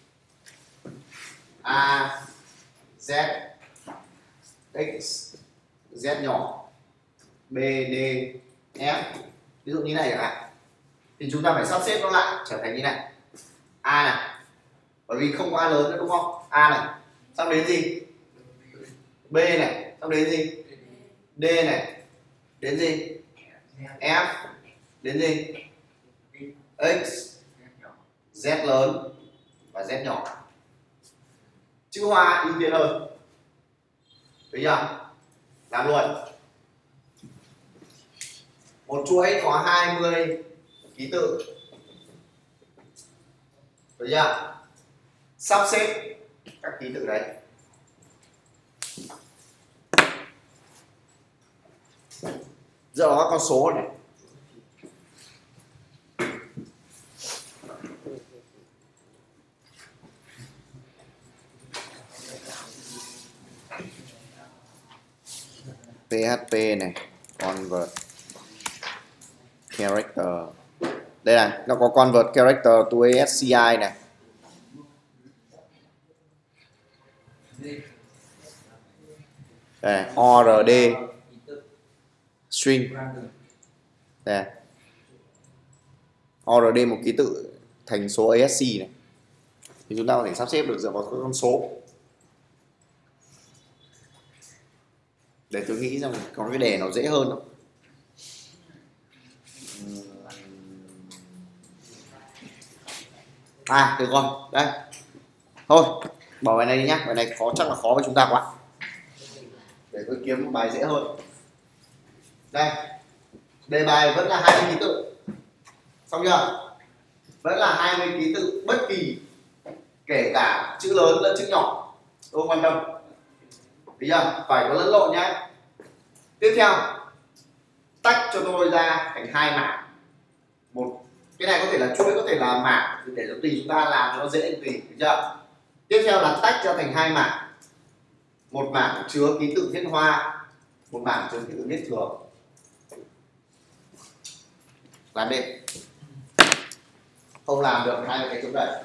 A, Z, X, Z nhỏ, B, D, F. Ví dụ như này chẳng hạn. Thì chúng ta phải sắp xếp nó lại trở thành như này. A này. Bởi vì không có A lớn nữa đúng không? A này. Xong đến gì? B này. Xong đến gì? D này. Đến gì? F. Đến gì? X, Z lớn và Z nhỏ. Chữ Hoa ưu tiên hơn. Được chưa? Làm luôn. Một chuỗi có hai mươi ký tự. Được chưa? Sắp xếp các ký tự đấy. Dựa vào các con số này. pê hát pê này, convert character. Đây này, nó có convert character to a ét xê i này. Đây, o rờ đê string. Đây. o rờ đê một ký tự thành số a ét xê này. Thì chúng ta có thể sắp xếp được dựa vào các con số. Để tôi nghĩ rằng có cái đề nó dễ hơn không? À được rồi, đây. Thôi, bỏ bài này đi nhá, bài này khó, chắc là khó với chúng ta quá. Để tôi kiếm một bài dễ hơn. Đây, đề bài vẫn là hai mươi ký tự. Xong chưa? Vẫn là hai mươi ký tự bất kỳ, kể cả chữ lớn lẫn chữ nhỏ. Tôi không quan tâm. Thấy chưa? Phải có lẫn lộn nhé. Tiếp theo, tách cho tôi ra thành hai mảng. Một, cái này có thể là chuỗi, có thể là mảng, để tùy chúng ta làm cho nó dễ tùy. Thấy chưa? Tiếp theo là tách ra thành hai mảng. Một mảng chứa ký tự viết hoa, một mảng chứa ký tự viết thường. Làm đi. Không làm được hai cái chống đẩy.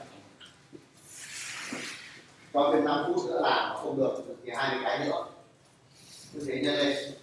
Cho thêm năm phút nữa làm không được thì hai cái nữa. Như thế nhân lên.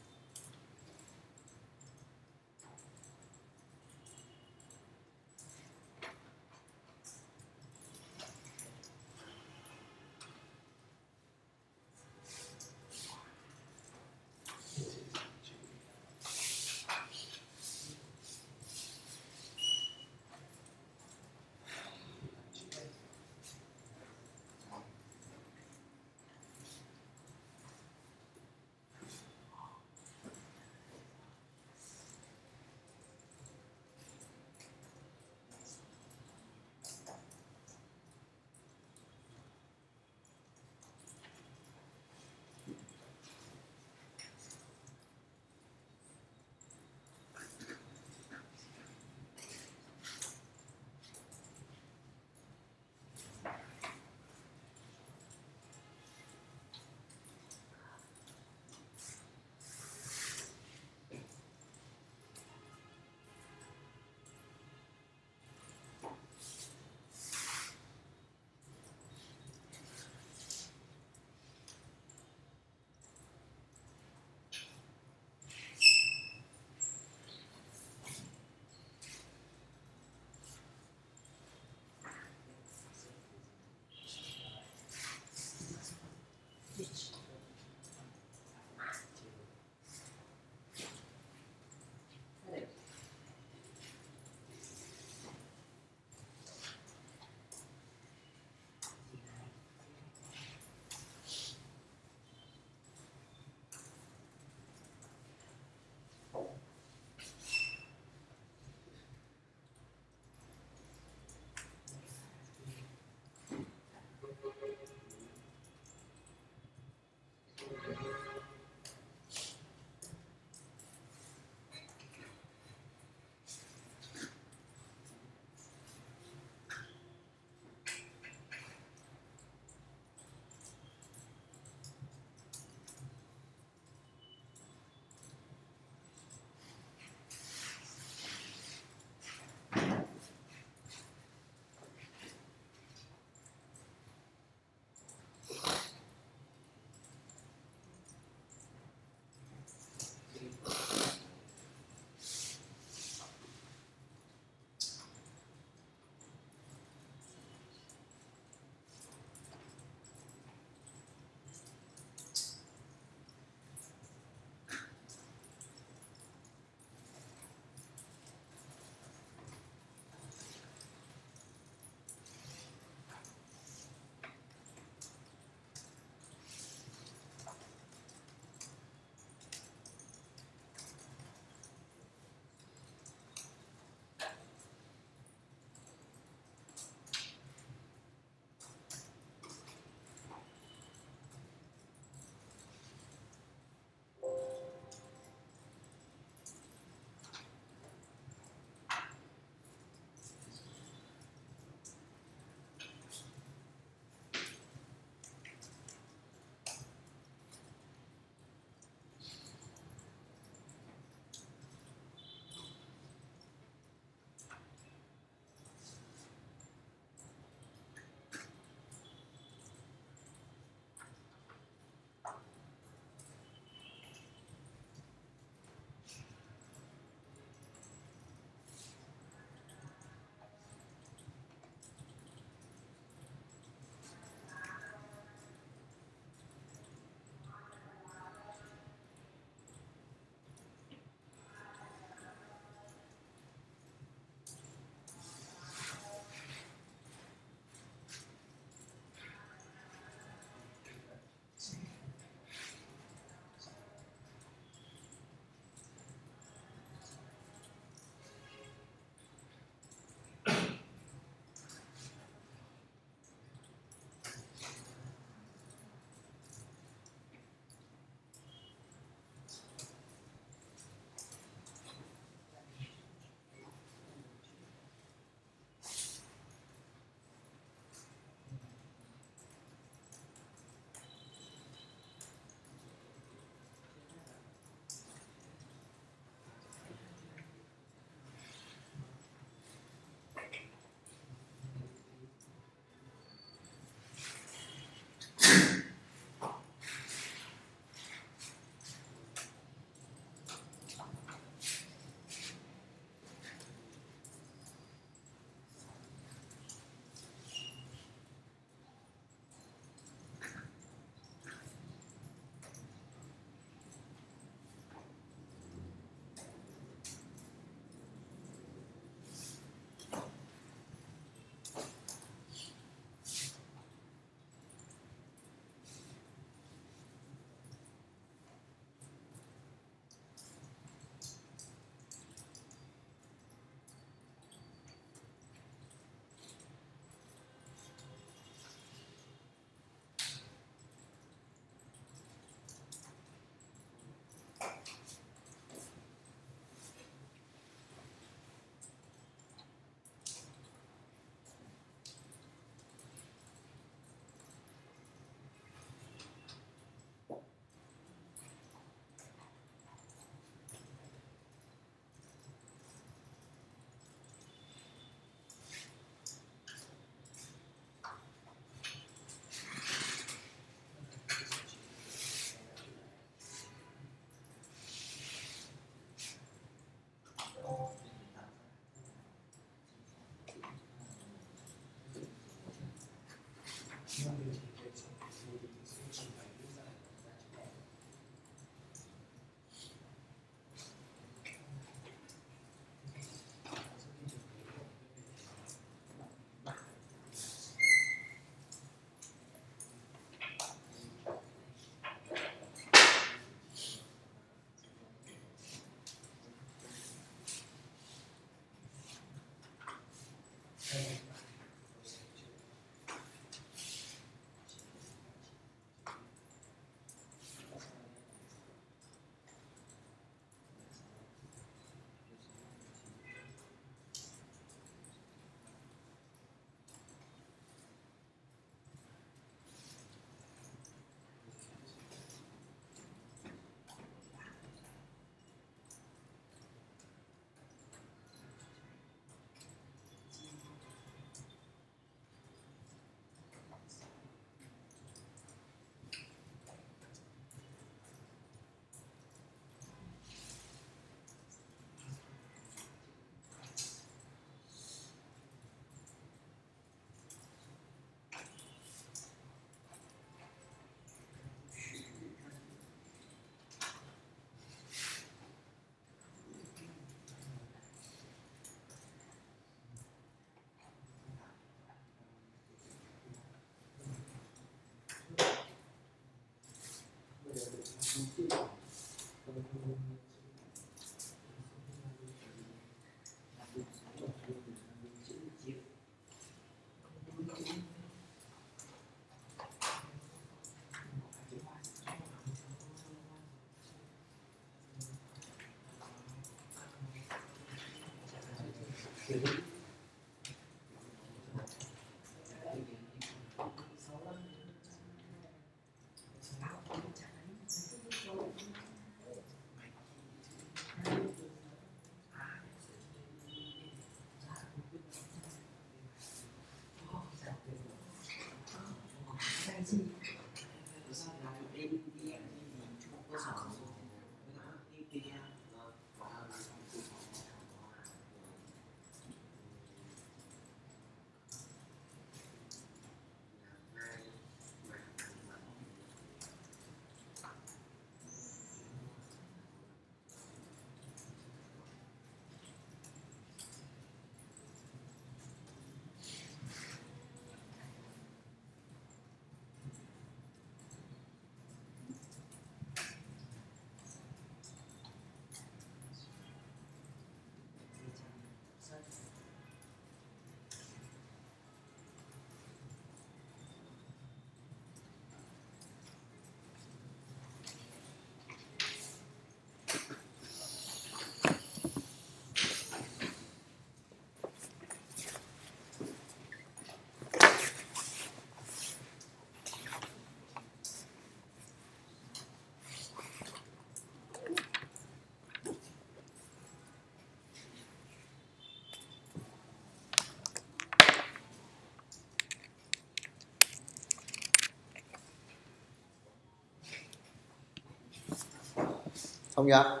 Xong chưa?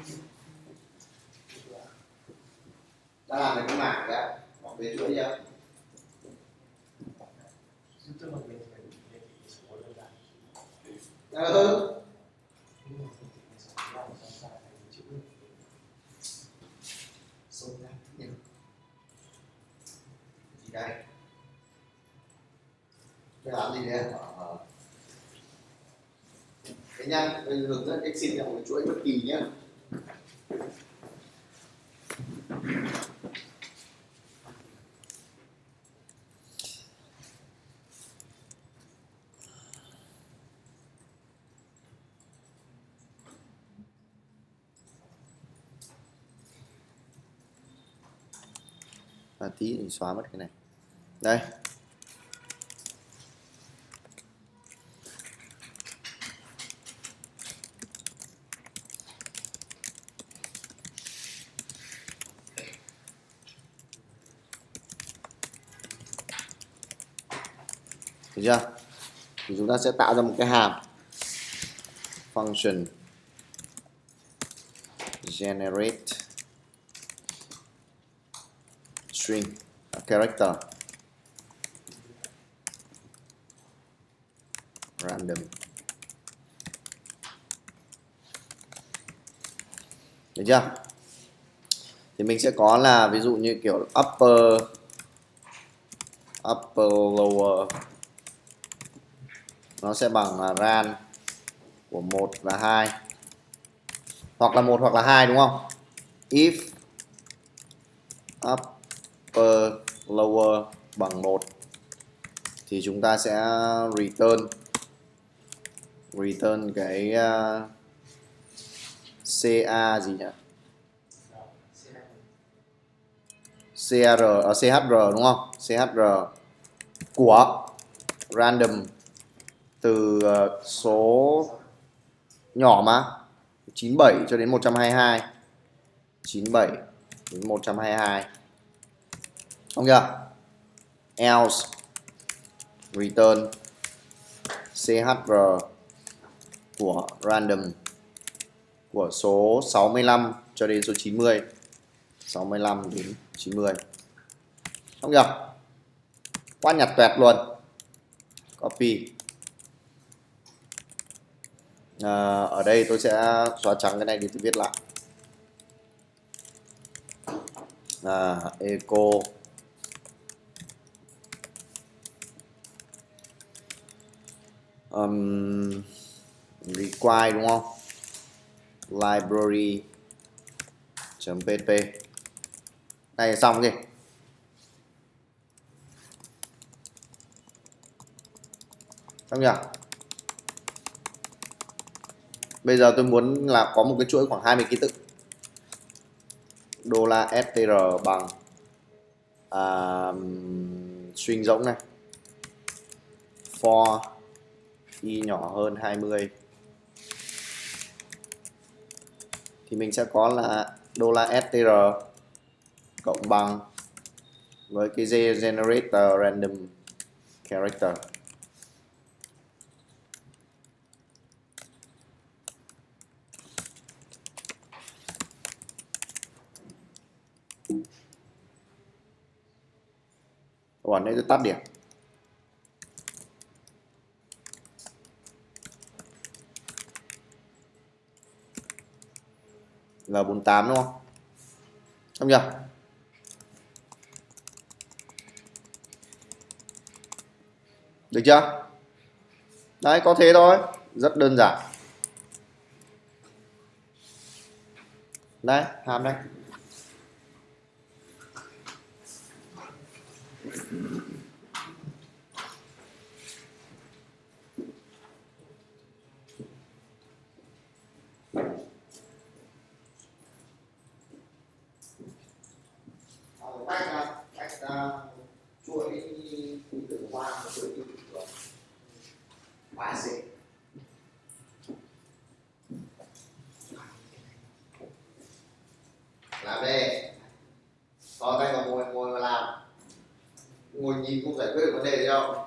Đã làm được cái mảng kìa, bỏ về chuỗi chưa? Ừ. Gì đây? Cái làm gì đấy? Ờ. Thế nha, bây giờ hướng dẫn cách xin ra một chuỗi bất kỳ nhé. Và tí mình xóa mất cái này. Đây. Được chưa? Thì chúng ta sẽ tạo ra một cái hàm function generate string character random. Được chưa? Thì mình sẽ có là ví dụ như kiểu upper upper lower nó sẽ bằng là ran của một và hai, hoặc là một hoặc là hai, đúng không? If upper lower bằng một thì chúng ta sẽ return return cái uh, ca gì nhỉ, cr ở chr đúng không, chr của random từ uh, số nhỏ mà chín mươi bảy cho đến một trăm hai mươi hai, chín mươi bảy đến một trăm hai mươi hai, không chưa? Else return chr của random của số sáu mươi lăm cho đến số chín mươi, sáu mươi lăm đến chín mươi, không nhờ? Quá nhặt tuẹt luôn. Copy. À, ở đây tôi sẽ xóa trắng cái này để tôi viết lại. À, echo um, require đúng không? Library .pp này xong kìa. Xong nhỉ? Bây giờ tôi muốn là có một cái chuỗi khoảng hai mươi ký tự. Đô la str bằng à, string rỗng này. For y nhỏ hơn hai mươi thì mình sẽ có là đô la str cộng bằng với cái generator random character. Còn đây tôi tắt điểm. L bốn mươi tám đúng không? Xong chưa? Được chưa? Đấy, có thế thôi. Rất đơn giản. Đấy, hàm đây. Chuỗi ký tự hoa, chuỗi ký tự quá dễ. Làm đây. Có tay vào ngồi ngồi mà làm. Ngồi nhìn cũng giải quyết được vấn đề gì đâu.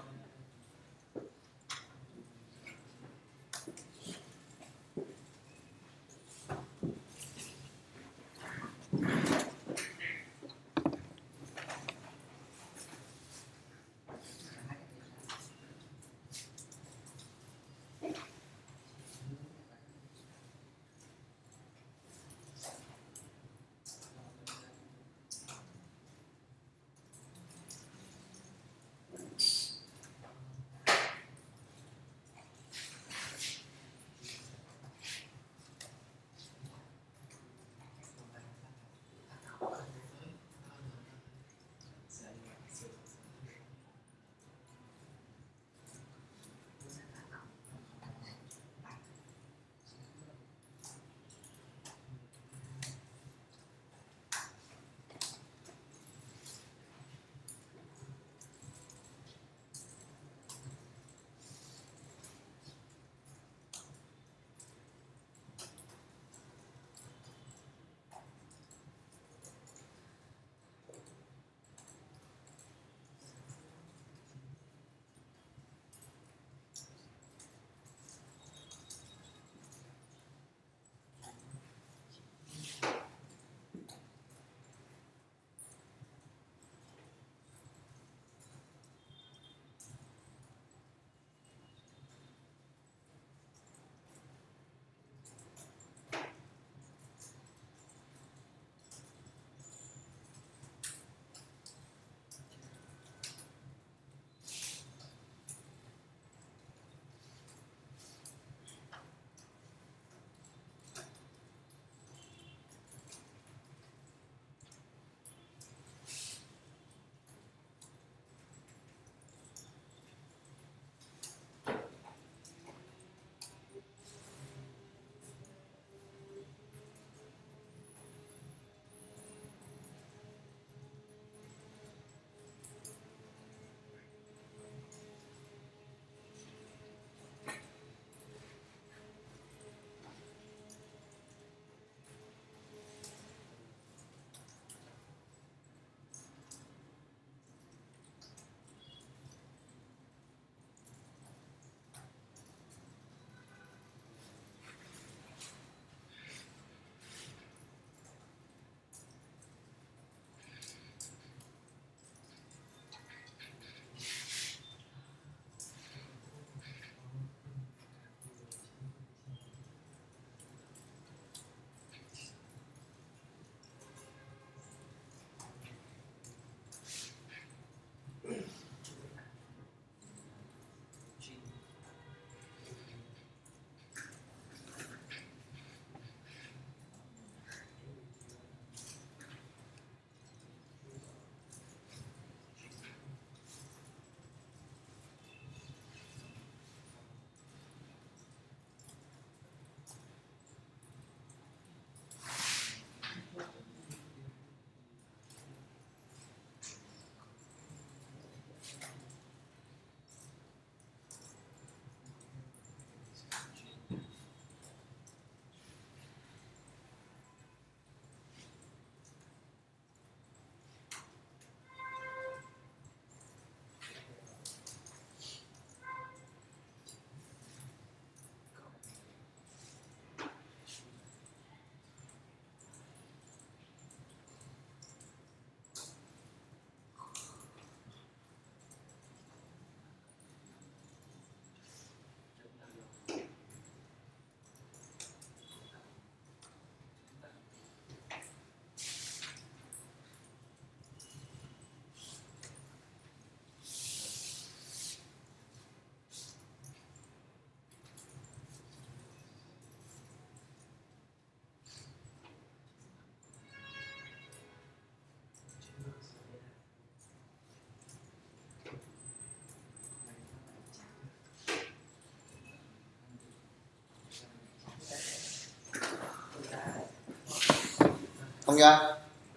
Không nhá?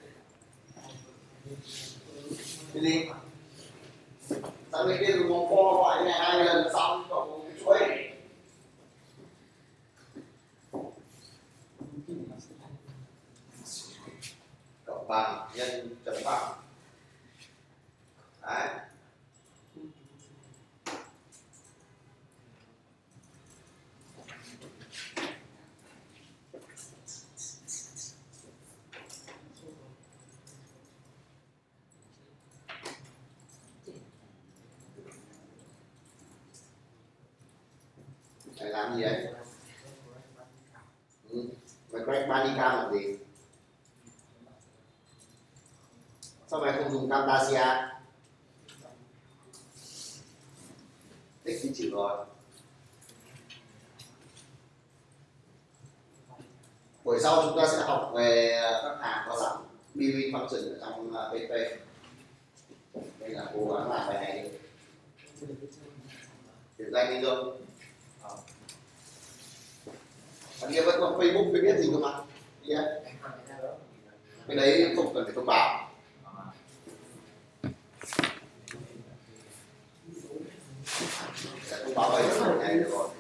Cái gì? Sao người kia dùng vòng co gọi này hai lần xong cậu cái chuỗi. Cộng bằng nhân chấm bằng. Đấy. Phải làm gì đấy? Ừ. Mày quay Manicam làm gì? Sao mày không dùng Camtasia? Tích thì chịu rồi. Buổi sau chúng ta sẽ học về các hàm có sẵn built-in function ở trong pê pê. Đây là cố gắng làm bài này đi. Điểm danh đi Dương. Ở kia vẫn có Facebook, phải biết gì cơ mà. Yeah. Cái đấy không cần phải thông báo. Sẽ thông báo bảy giờ này được rồi.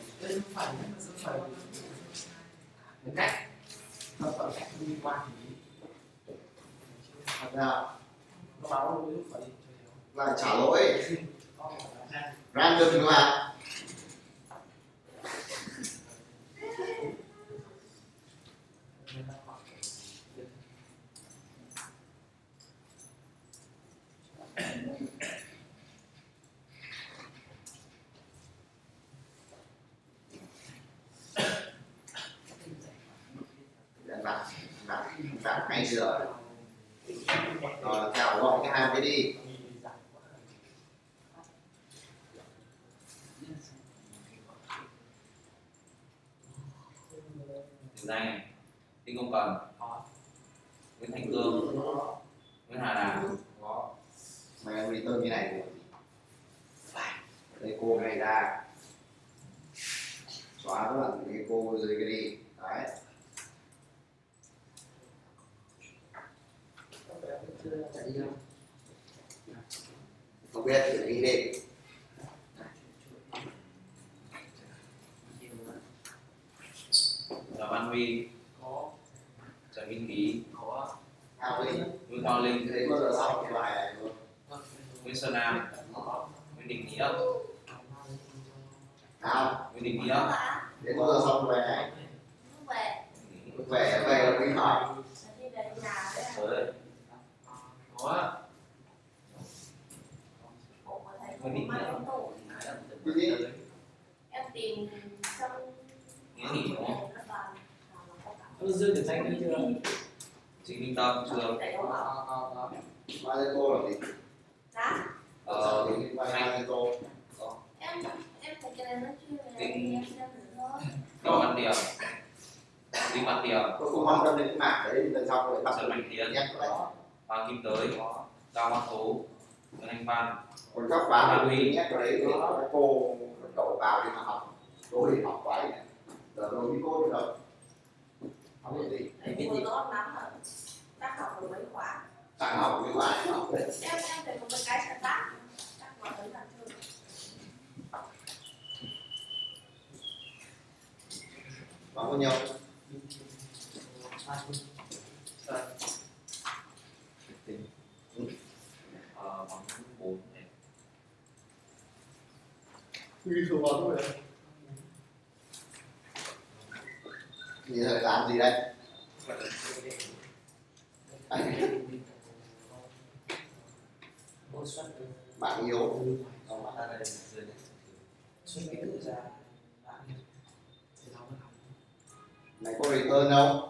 Cách nó phải cách đi qua Thật ra nó báo với lúc phải lại trả lỗi random đúng không ạ? Đặt đặt đặt ngay giữa rồi theo gọi cái hàm cái đi. Điểm danh Đinh Công Cần, Nguyễn Thành Cương, Nguyễn Hà Đàm. Mày em return như này được. Đây cô cái này ra, xóa các bạn cái cô dưới cái đi. Đấy. Không biết thì đi đi. Là Văn Huy, Trần Minh Lý, Ao Linh. Nguyễn Cao Linh, Thế bao giờ xong cái bài này luôn. Nguyễn Sơn Nam, Nguyễn Đình Nghĩa, Nào, Nguyễn Đình Nghĩa. đến bao giờ xong cái bài này? Về. Về về là đi hỏi. Đi về nhà đấy. Tới. có Ủa, thầy không mang ống tủ. Cái gì? Em tìm trong Nghĩa nghỉ đúng không? nó toàn nó dư điểm danh nữa chưa? Trịnh Minh Tâm, Trường. tại đâu hả? Mai lên cô là gì? Dạ. Ờ, thì mai lên cô. Em em thấy cái này nó chưa về Tình- em xem thử thôi. Đỗ Văn Điểm, Đinh Văn Điểm, Tôi không quan tâm đến cái mảng đấy, lần sau rồi bắt Trần Mạnh Tiến, nhắc lại. Hoàng Kim Tới, Cao Văn Tú, Nguyễn Anh Văn. Còn các bạn thì nhắc cái đấy thì các cô các cậu vào đi mà học. Tôi thì học quá này. Giờ tôi đi cô được. Học cái gì? Đấy, cô tốt lắm rồi. Chắc học được mấy khóa. Chẳng học cái bài học đấy. Em em thấy có một cái sẽ tác. Chắc vào đấy là chưa. Bằng bao nhiêu? Ờ, bằng bốn này. Ghi số vào thôi. Thì làm gì đây? Bạn yếu. Mày có return không?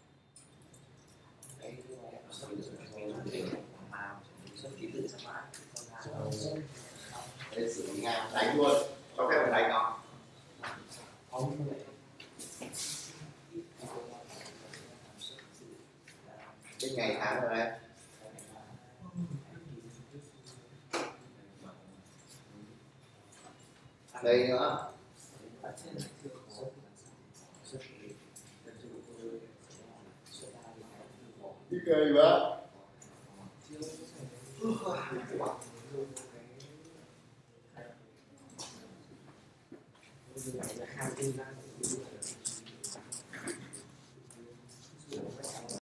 Để xử lý ngang đánh luôn. Cho phép phải đánh không? Cái ngày tháng rồi đấy. Đây nữa. Cái cười quá. Cái này là hai tin